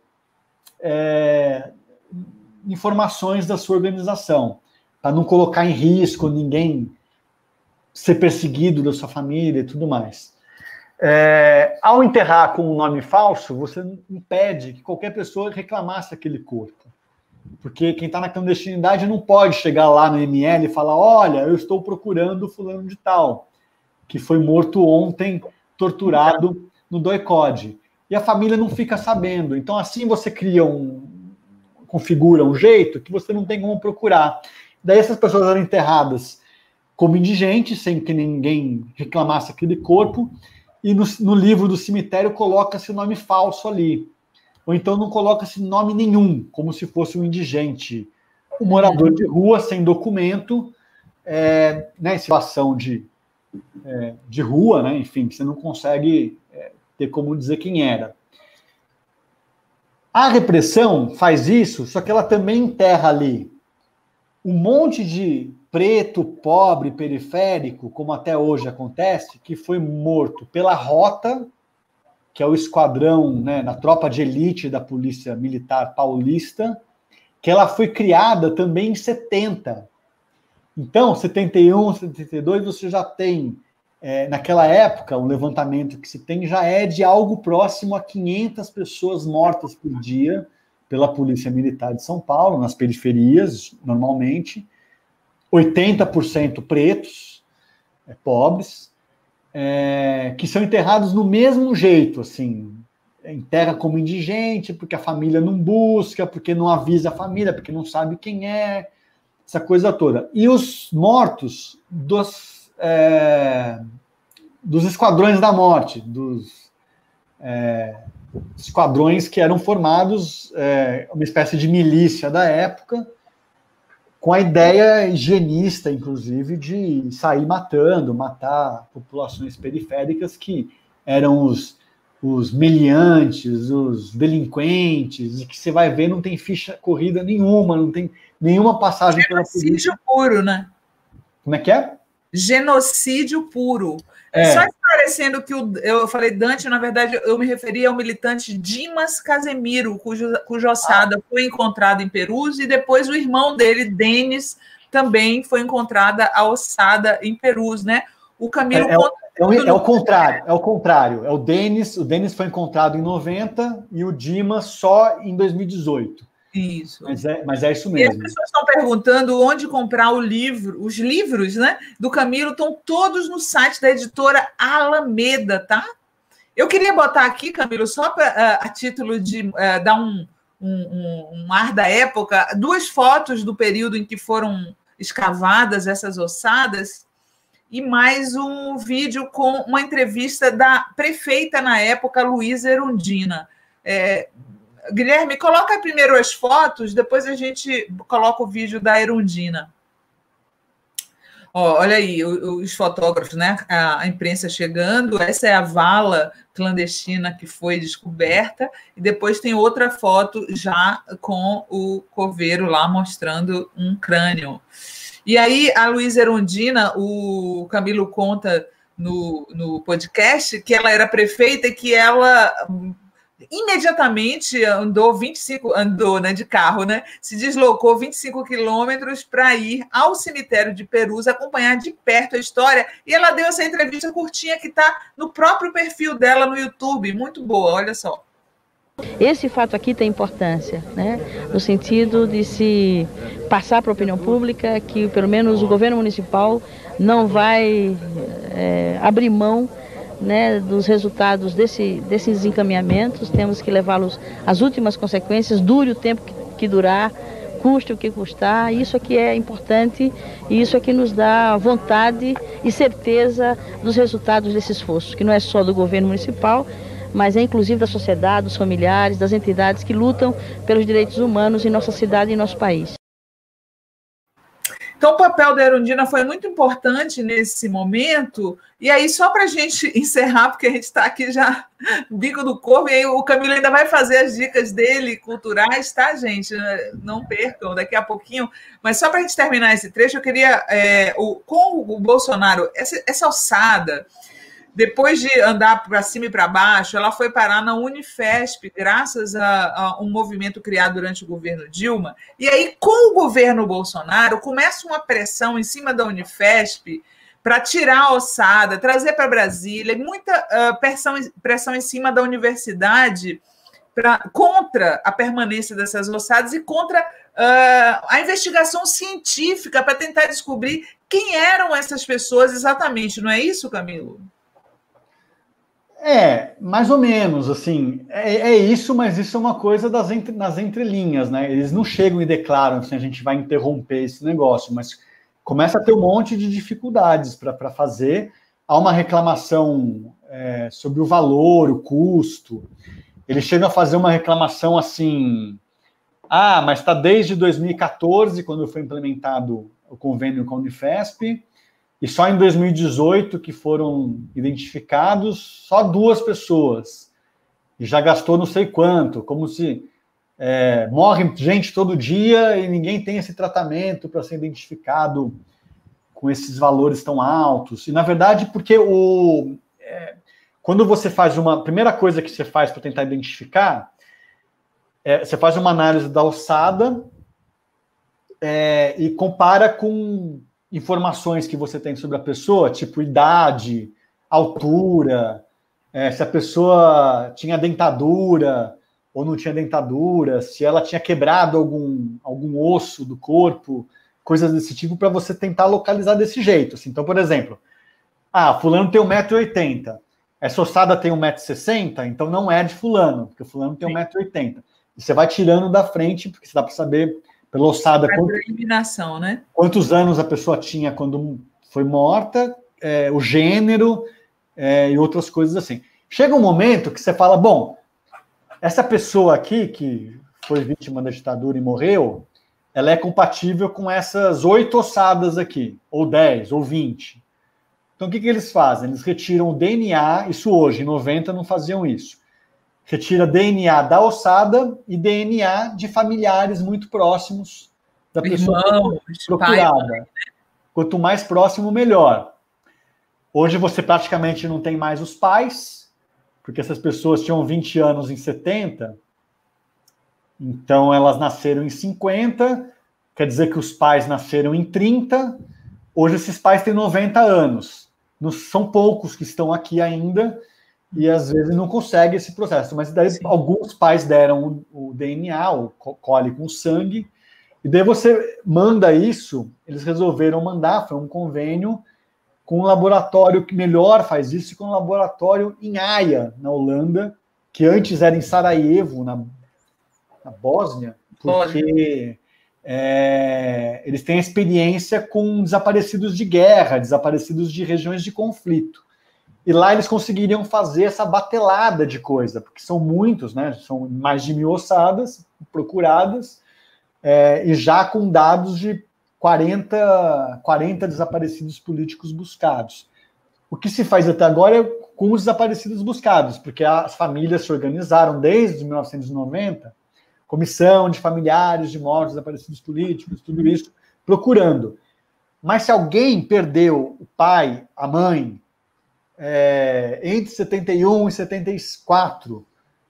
é, informações da sua organização, para não colocar em risco ninguém ser perseguido da sua família e tudo mais. É, ao enterrar com um nome falso, você impede que qualquer pessoa reclamasse aquele corpo. Porque quem está na clandestinidade não pode chegar lá no M L e falar: olha, eu estou procurando fulano de tal, que foi morto ontem, torturado no doicode. E a família não fica sabendo. Então, assim você cria um... configura um jeito que você não tem como procurar. Daí essas pessoas eram enterradas como indigentes, sem que ninguém reclamasse aquele corpo, e no, no livro do cemitério coloca-se o nome falso ali. Ou então não coloca-se nome nenhum, como se fosse um indigente, um morador de rua sem documento, é, né, em situação de, é, de rua, né, enfim, você não consegue é, ter como dizer quem era. A repressão faz isso, só que ela também enterra ali um monte de preto, pobre, periférico, como até hoje acontece, que foi morto pela Rota, que é o esquadrão, né, na tropa de elite da Polícia Militar Paulista, que ela foi criada também em setenta. Então, setenta e um, setenta e dois, você já tem, é, naquela época, o levantamento que se tem já é de algo próximo a quinhentas pessoas mortas por dia pela Polícia Militar de São Paulo, nas periferias, normalmente, oitenta por cento pretos, é, pobres, É, que são enterrados no mesmo jeito, assim, enterra como indigente, porque a família não busca, porque não avisa a família, porque não sabe quem é, essa coisa toda. E os mortos dos, é, dos esquadrões da morte, dos é, esquadrões que eram formados, é, uma espécie de milícia da época, com a ideia higienista, inclusive, de sair matando, matar populações periféricas que eram os, os meliantes, os delinquentes, e que você vai ver não tem ficha corrida nenhuma, não tem nenhuma passagem pela polícia. Genocídio puro, né? Como é que é? Genocídio puro. É. Só esclarecendo que o, eu falei Dante, na verdade, eu me referi ao militante Dimas Casemiro, cujo, cuja ossada ah. foi encontrada em Perus, e depois o irmão dele, Denis, também foi encontrada a ossada em Perus, né? O Camilo... É, é, é, o, é o contrário, é o contrário. É o Denis, o Denis foi encontrado em noventa e o Dimas só em dois mil e dezoito. Isso. Mas é, mas é isso mesmo. E as pessoas estão perguntando onde comprar o livro, os livros, né, do Camilo estão todos no site da editora Alameda, tá? Eu queria botar aqui, Camilo, só pra, uh, a título de uh, dar um, um, um ar da época, duas fotos do período em que foram escavadas essas ossadas, e mais um vídeo com uma entrevista da prefeita na época, Luísa Erundina. É, Guilherme, coloca primeiro as fotos, depois a gente coloca o vídeo da Erundina. Ó, olha aí, os fotógrafos, né? A imprensa chegando, essa é a vala clandestina que foi descoberta, e depois tem outra foto já com o coveiro lá mostrando um crânio. E aí, a Luísa Erundina, o Camilo conta no, no podcast que ela era prefeita e que ela imediatamente andou vinte e cinco, andou, né, de carro, né, se deslocou vinte e cinco quilômetros para ir ao cemitério de Perus acompanhar de perto a história, e ela deu essa entrevista curtinha que está no próprio perfil dela no YouTube, muito boa, olha só. Esse fato aqui tem importância, né, no sentido de se passar para a opinião pública que pelo menos o governo municipal não vai é, abrir mão, né, dos resultados desse, desses encaminhamentos. Temos que levá-los às últimas consequências, dure o tempo que, que durar, custe o que custar. Isso aqui é importante e isso aqui nos dá vontade e certeza dos resultados desse esforço, que não é só do governo municipal, mas é inclusive da sociedade, dos familiares, das entidades que lutam pelos direitos humanos em nossa cidade e em nosso país. Então, o papel da Erundina foi muito importante nesse momento. E aí, só para a gente encerrar, porque a gente está aqui já bico do corpo, e aí o Camilo ainda vai fazer as dicas dele culturais, tá, gente? Não percam, daqui a pouquinho. Mas só para a gente terminar esse trecho, eu queria, é, o, com o Bolsonaro, essa, essa alçada, depois de andar para cima e para baixo, ela foi parar na Unifesp, graças a, a um movimento criado durante o governo Dilma. E aí, com o governo Bolsonaro, começa uma pressão em cima da Unifesp para tirar a ossada, trazer para Brasília, muita uh, pressão, pressão em cima da universidade pra, contra a permanência dessas ossadas e contra uh, a investigação científica para tentar descobrir quem eram essas pessoas exatamente. Não é isso, Camilo? É, mais ou menos, assim, é, é isso, mas isso é uma coisa das entre, nas entrelinhas, né? Eles não chegam e declaram assim, a gente vai interromper esse negócio, mas começa a ter um monte de dificuldades para fazer. Há uma reclamação é, sobre o valor, o custo. Eles chegam a fazer uma reclamação assim, ah, mas está desde dois mil e quatorze, quando foi implementado o convênio com a Unifesp, e só em dois mil e dezoito que foram identificados só duas pessoas. E já gastou não sei quanto, como se é, morre gente todo dia e ninguém tem esse tratamento para ser identificado com esses valores tão altos. E, na verdade, porque o, é, quando você faz uma... primeira coisa que você faz para tentar identificar, é, você faz uma análise da alçada é, e compara com informações que você tem sobre a pessoa, tipo idade, altura, é, se a pessoa tinha dentadura ou não tinha dentadura, se ela tinha quebrado algum, algum osso do corpo, coisas desse tipo, para você tentar localizar desse jeito. Assim. Então, por exemplo, ah, fulano tem um metro e oitenta, essa ossada tem um metro e sessenta, então não é de fulano, porque fulano tem um metro e oitenta. E você vai tirando da frente, porque você dá para saber... pela ossada, quanto, eliminação, né? Quantos anos a pessoa tinha quando foi morta, é, o gênero é, e outras coisas assim. Chega um momento que você fala, bom, essa pessoa aqui, que foi vítima da ditadura e morreu, ela é compatível com essas oito ossadas aqui, ou dez, ou vinte. Então, o que, que eles fazem? Eles retiram o D N A, isso hoje, em noventa não faziam isso. Retira D N A da ossada e D N A de familiares muito próximos da pessoa Irmão, procurada. Pai, Quanto mais próximo, melhor. Hoje você praticamente não tem mais os pais, porque essas pessoas tinham vinte anos em setenta, então elas nasceram em cinquenta, quer dizer que os pais nasceram em trinta, hoje esses pais têm noventa anos. Não, são poucos que estão aqui ainda, e às vezes não consegue esse processo. Mas daí Sim. alguns pais deram o, o D N A, o colhe com sangue, e daí você manda isso, eles resolveram mandar, foi um convênio com um laboratório que melhor faz isso, com um laboratório em Haia, na Holanda, que antes era em Sarajevo, na, na Bósnia, porque é, eles têm experiência com desaparecidos de guerra, desaparecidos de regiões de conflito. E lá eles conseguiriam fazer essa batelada de coisa, porque são muitos, né? São mais de mil ossadas procuradas, é, e já com dados de quarenta, quarenta desaparecidos políticos buscados. O que se faz até agora é com os desaparecidos buscados, porque as famílias se organizaram desde mil novecentos e noventa, comissão de familiares de mortos, desaparecidos políticos, tudo isso, procurando. Mas se alguém perdeu o pai, a mãe, é, entre setenta e um e setenta e quatro,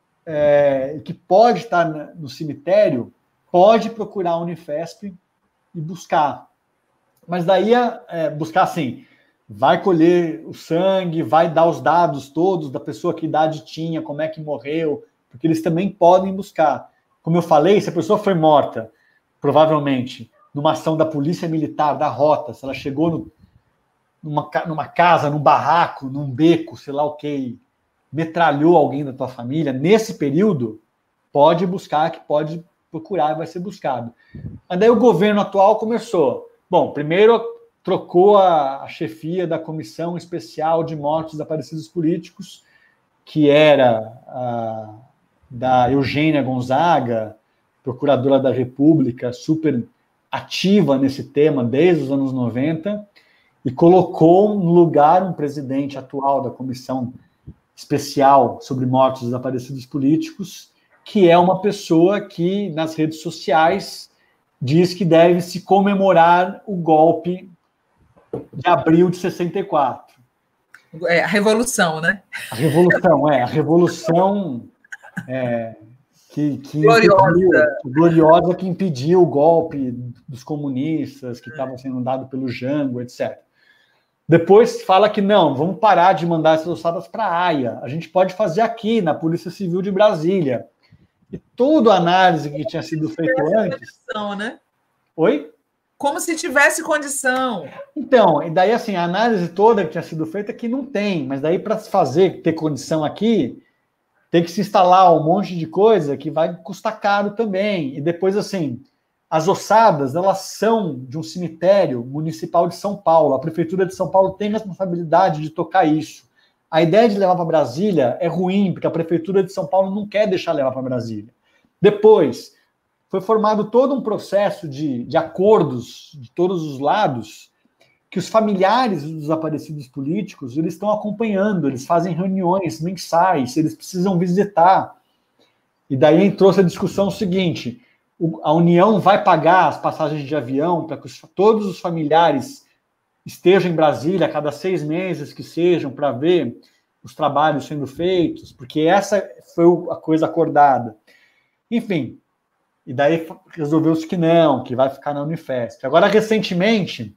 é, que pode estar no cemitério, pode procurar a Unifesp e buscar. Mas daí, é, buscar assim, vai colher o sangue, vai dar os dados todos da pessoa, que idade tinha, como é que morreu, porque eles também podem buscar. Como eu falei, se a pessoa foi morta, provavelmente, numa ação da polícia militar, da rota, se ela chegou no, numa, numa casa, num barraco, num beco, sei lá o que, metralhou alguém da tua família, nesse período, pode buscar, que pode procurar e vai ser buscado. Mas daí o governo atual começou. Bom, primeiro trocou a, a chefia da Comissão Especial de Mortos Desaparecidos Políticos, que era a, da Eugênia Gonzaga, procuradora da República, super ativa nesse tema desde os anos noventa, e colocou no lugar um presidente atual da Comissão Especial sobre Mortos Desaparecidos Políticos, que é uma pessoa que, nas redes sociais, diz que deve se comemorar o golpe de abril de sessenta e quatro. É, a Revolução, né? A Revolução, é. A Revolução é, que, que gloriosa. Impediu, gloriosa que impediu o golpe dos comunistas, que estava sendo dado pelo Jango, etcétera. Depois fala que não, vamos parar de mandar essas ossadas para a Haia. A gente pode fazer aqui, na Polícia Civil de Brasília. E toda a análise que tinha sido feita antes... Condição, né? Oi? Como se tivesse condição. Então, e daí assim, a análise toda que tinha sido feita que não tem, mas daí para se fazer, ter condição aqui, tem que se instalar um monte de coisa que vai custar caro também. E depois, assim, as ossadas, elas são de um cemitério municipal de São Paulo. A Prefeitura de São Paulo tem responsabilidade de tocar isso. A ideia de levar para Brasília é ruim, porque a Prefeitura de São Paulo não quer deixar levar para Brasília. Depois, foi formado todo um processo de, de acordos de todos os lados, que os familiares dos desaparecidos políticos, eles estão acompanhando, eles fazem reuniões mensais, eles precisam visitar. E daí entrou essa discussão seguinte: a União vai pagar as passagens de avião para que os, todos os familiares estejam em Brasília a cada seis meses que sejam, para ver os trabalhos sendo feitos, porque essa foi a coisa acordada. Enfim, e daí resolveu-se que não, que vai ficar na Unifesp. Agora, recentemente,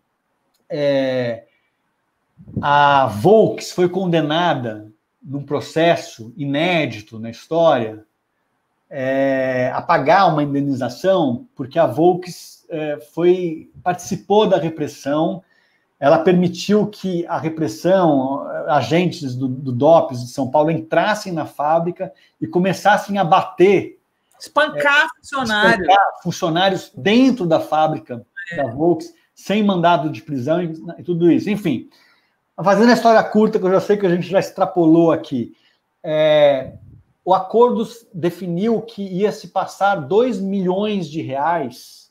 é, a Volks foi condenada num processo inédito na história é, a pagar uma indenização, porque a Volks é, foi, participou da repressão. Ela permitiu que a repressão, agentes do, do DOPS de São Paulo entrassem na fábrica e começassem a bater, espancar é, funcionários. Espancar funcionários dentro da fábrica é. da Volks, sem mandado de prisão e, e tudo isso. Enfim, fazendo a história curta, que eu já sei que a gente já extrapolou aqui, é, o acordo definiu que ia se passar dois milhões de reais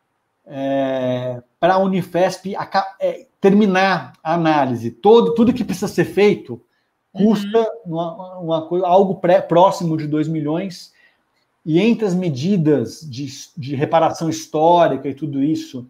é, para a Unifesp a, é, terminar a análise. Todo, tudo que precisa ser feito custa uhum. uma, uma coisa, algo pré, próximo de dois milhões, e entre as medidas de, de reparação histórica e tudo isso,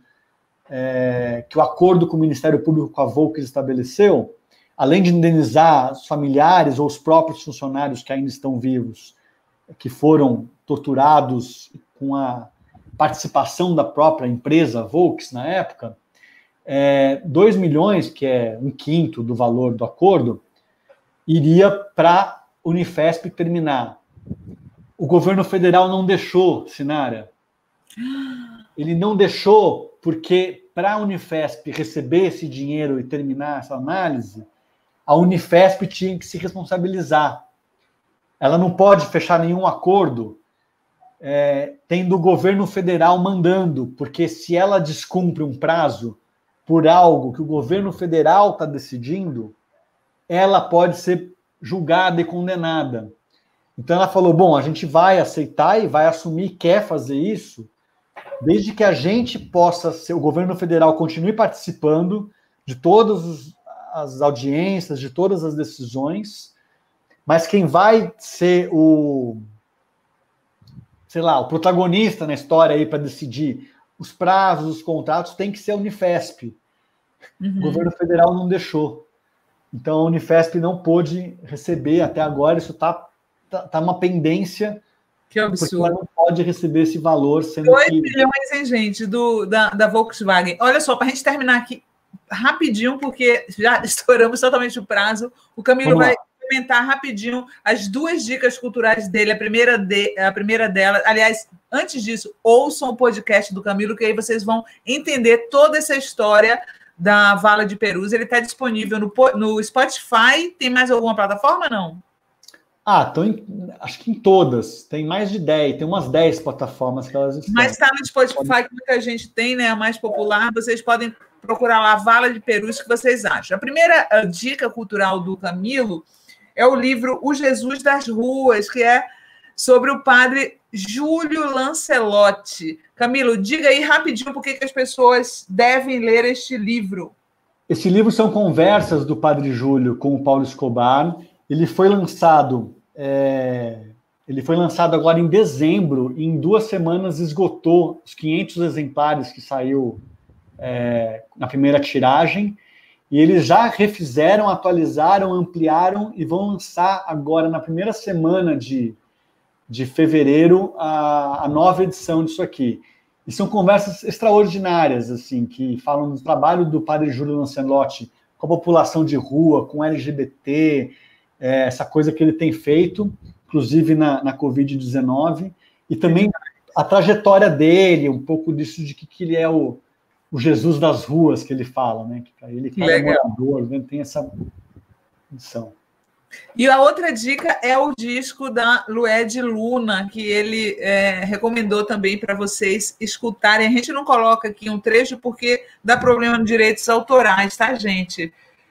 é, que o acordo com o Ministério Público, com a Volks, estabeleceu, além de indenizar os familiares ou os próprios funcionários que ainda estão vivos, que foram torturados com a participação da própria empresa Volks na época, é, dois milhões, que é um quinto do valor do acordo, iria para a Unifesp terminar. O governo federal não deixou, Sinara. Ele não deixou porque, para a Unifesp receber esse dinheiro e terminar essa análise, a Unifesp tinha que se responsabilizar. Ela não pode fechar nenhum acordo é, tendo o governo federal mandando, porque se ela descumpre um prazo por algo que o governo federal está decidindo, ela pode ser julgada e condenada. Então ela falou, bom, a gente vai aceitar e vai assumir, quer fazer isso, desde que a gente possa ser, o governo federal continue participando de todas as audiências, de todas as decisões, mas quem vai ser o, sei lá, o protagonista na história aí para decidir os prazos, os contratos, tem que ser a Unifesp. Uhum. O governo federal não deixou. Então a Unifesp não pôde receber até agora, isso está tá, tá uma pendência. Que absurdo. Porque ela não pode receber esse valor, sendo dois que... milhões, hein, gente, do, da, da Volkswagen. Olha só, para a gente terminar aqui rapidinho, porque já estouramos totalmente o prazo, o Camilo vai comentar rapidinho as duas dicas culturais dele, a primeira, de, a primeira dela, aliás, antes disso, ouçam o podcast do Camilo, que aí vocês vão entender toda essa história da Vala de Perus. Ele está disponível no, no Spotify, tem mais alguma plataforma, não? Ah, tô em, acho que em todas. Tem mais de dez, tem umas dez plataformas que elas estão. Mas está no Spotify, que muita gente tem, né? A mais popular. Vocês podem procurar lá Vala de Perus, que vocês acham. A primeira a dica cultural do Camilo é o livro O Jesus das Ruas, que é sobre o padre Júlio Lancelotti. Camilo, diga aí rapidinho por que as pessoas devem ler este livro. Esse livro são conversas do padre Júlio com o Paulo Escobar. Ele foi lançado, é, ele foi lançado agora em dezembro, e em duas semanas esgotou os quinhentos exemplares que saiu é, na primeira tiragem, e eles já refizeram, atualizaram, ampliaram e vão lançar agora, na primeira semana de, de fevereiro, a, a nova edição disso aqui. E são conversas extraordinárias, assim, que falam do trabalho do padre Júlio Lancelotti com a população de rua, com L G B T, é, essa coisa que ele tem feito, inclusive na, na covid dezenove, e também a trajetória dele, um pouco disso de que, que ele é o, o Jesus das ruas, que ele fala, né? Que para ele, cada morador, né, tem essa missão. E a outra dica é o disco da Lued Luna, que ele é, recomendou também para vocês escutarem. A gente não coloca aqui um trecho porque dá problema de direitos autorais, tá, gente?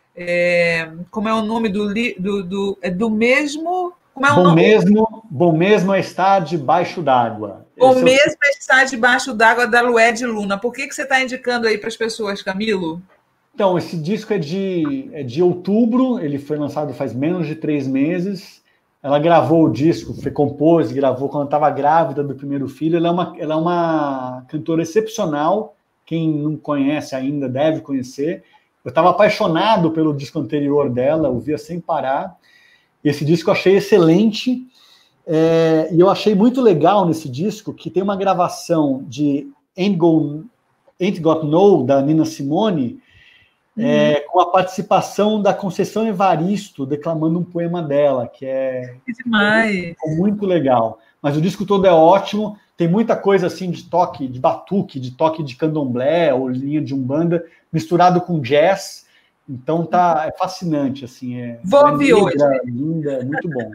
É, como é o nome do, do, do, é do mesmo... Como é o bom, nome? Mesmo, bom mesmo é estar debaixo d'água. Bom Esse mesmo é estar debaixo d'água, da Lued Luna. Por que, que você está indicando aí para as pessoas, Camilo? Então, esse disco é de, é de outubro, ele foi lançado faz menos de três meses. Ela gravou o disco, foi compôs, gravou quando estava grávida do primeiro filho. Ela é, uma, ela é uma cantora excepcional, quem não conhece ainda deve conhecer. Eu estava apaixonado pelo disco anterior dela, ouvia sem parar. Esse disco eu achei excelente, é, e eu achei muito legal nesse disco que tem uma gravação de Ain't, Go, Ain't Got No, da Nina Simone, uhum. é, com a participação da Conceição Evaristo declamando um poema dela, que é, que demais. é muito legal. Mas o disco todo é ótimo, tem muita coisa assim de toque, de batuque, de toque de candomblé ou linha de umbanda, misturado com jazz. Então tá, é fascinante, assim. É, Vou ouvir hoje. Linda, muito bom.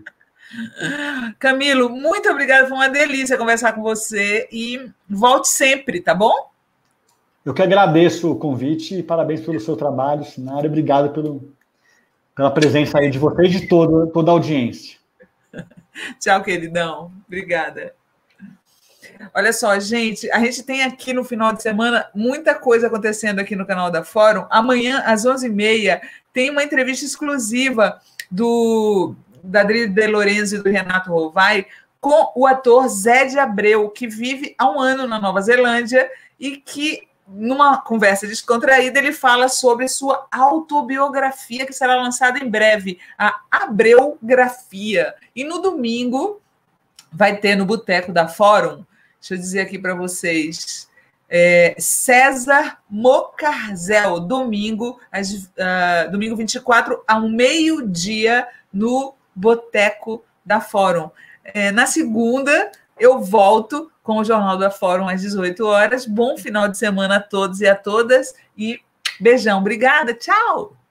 Camilo, muito obrigada, foi uma delícia conversar com você e volte sempre, tá bom? Eu que agradeço o convite e parabéns pelo seu trabalho, Sinara. Obrigado pelo, pela presença aí de vocês e de todo, toda a audiência. Tchau, queridão. Obrigada. Olha só, gente, a gente tem aqui no final de semana muita coisa acontecendo aqui no canal da Fórum. Amanhã, às onze e meia, tem uma entrevista exclusiva do, da Adri De Lorenzo e do Renato Rovai com o ator Zé de Abreu, que vive há um ano na Nova Zelândia e que, numa conversa descontraída, ele fala sobre sua autobiografia, que será lançada em breve, a Abreografia. E no domingo vai ter no Boteco da Fórum, deixa eu dizer aqui para vocês, é, César Mocarzel, domingo, às, uh, domingo vinte e quatro, ao meio-dia, no Boteco da Fórum. É, na segunda, eu volto com o Jornal da Fórum às dezoito horas. Bom final de semana a todos e a todas. E beijão. Obrigada. Tchau.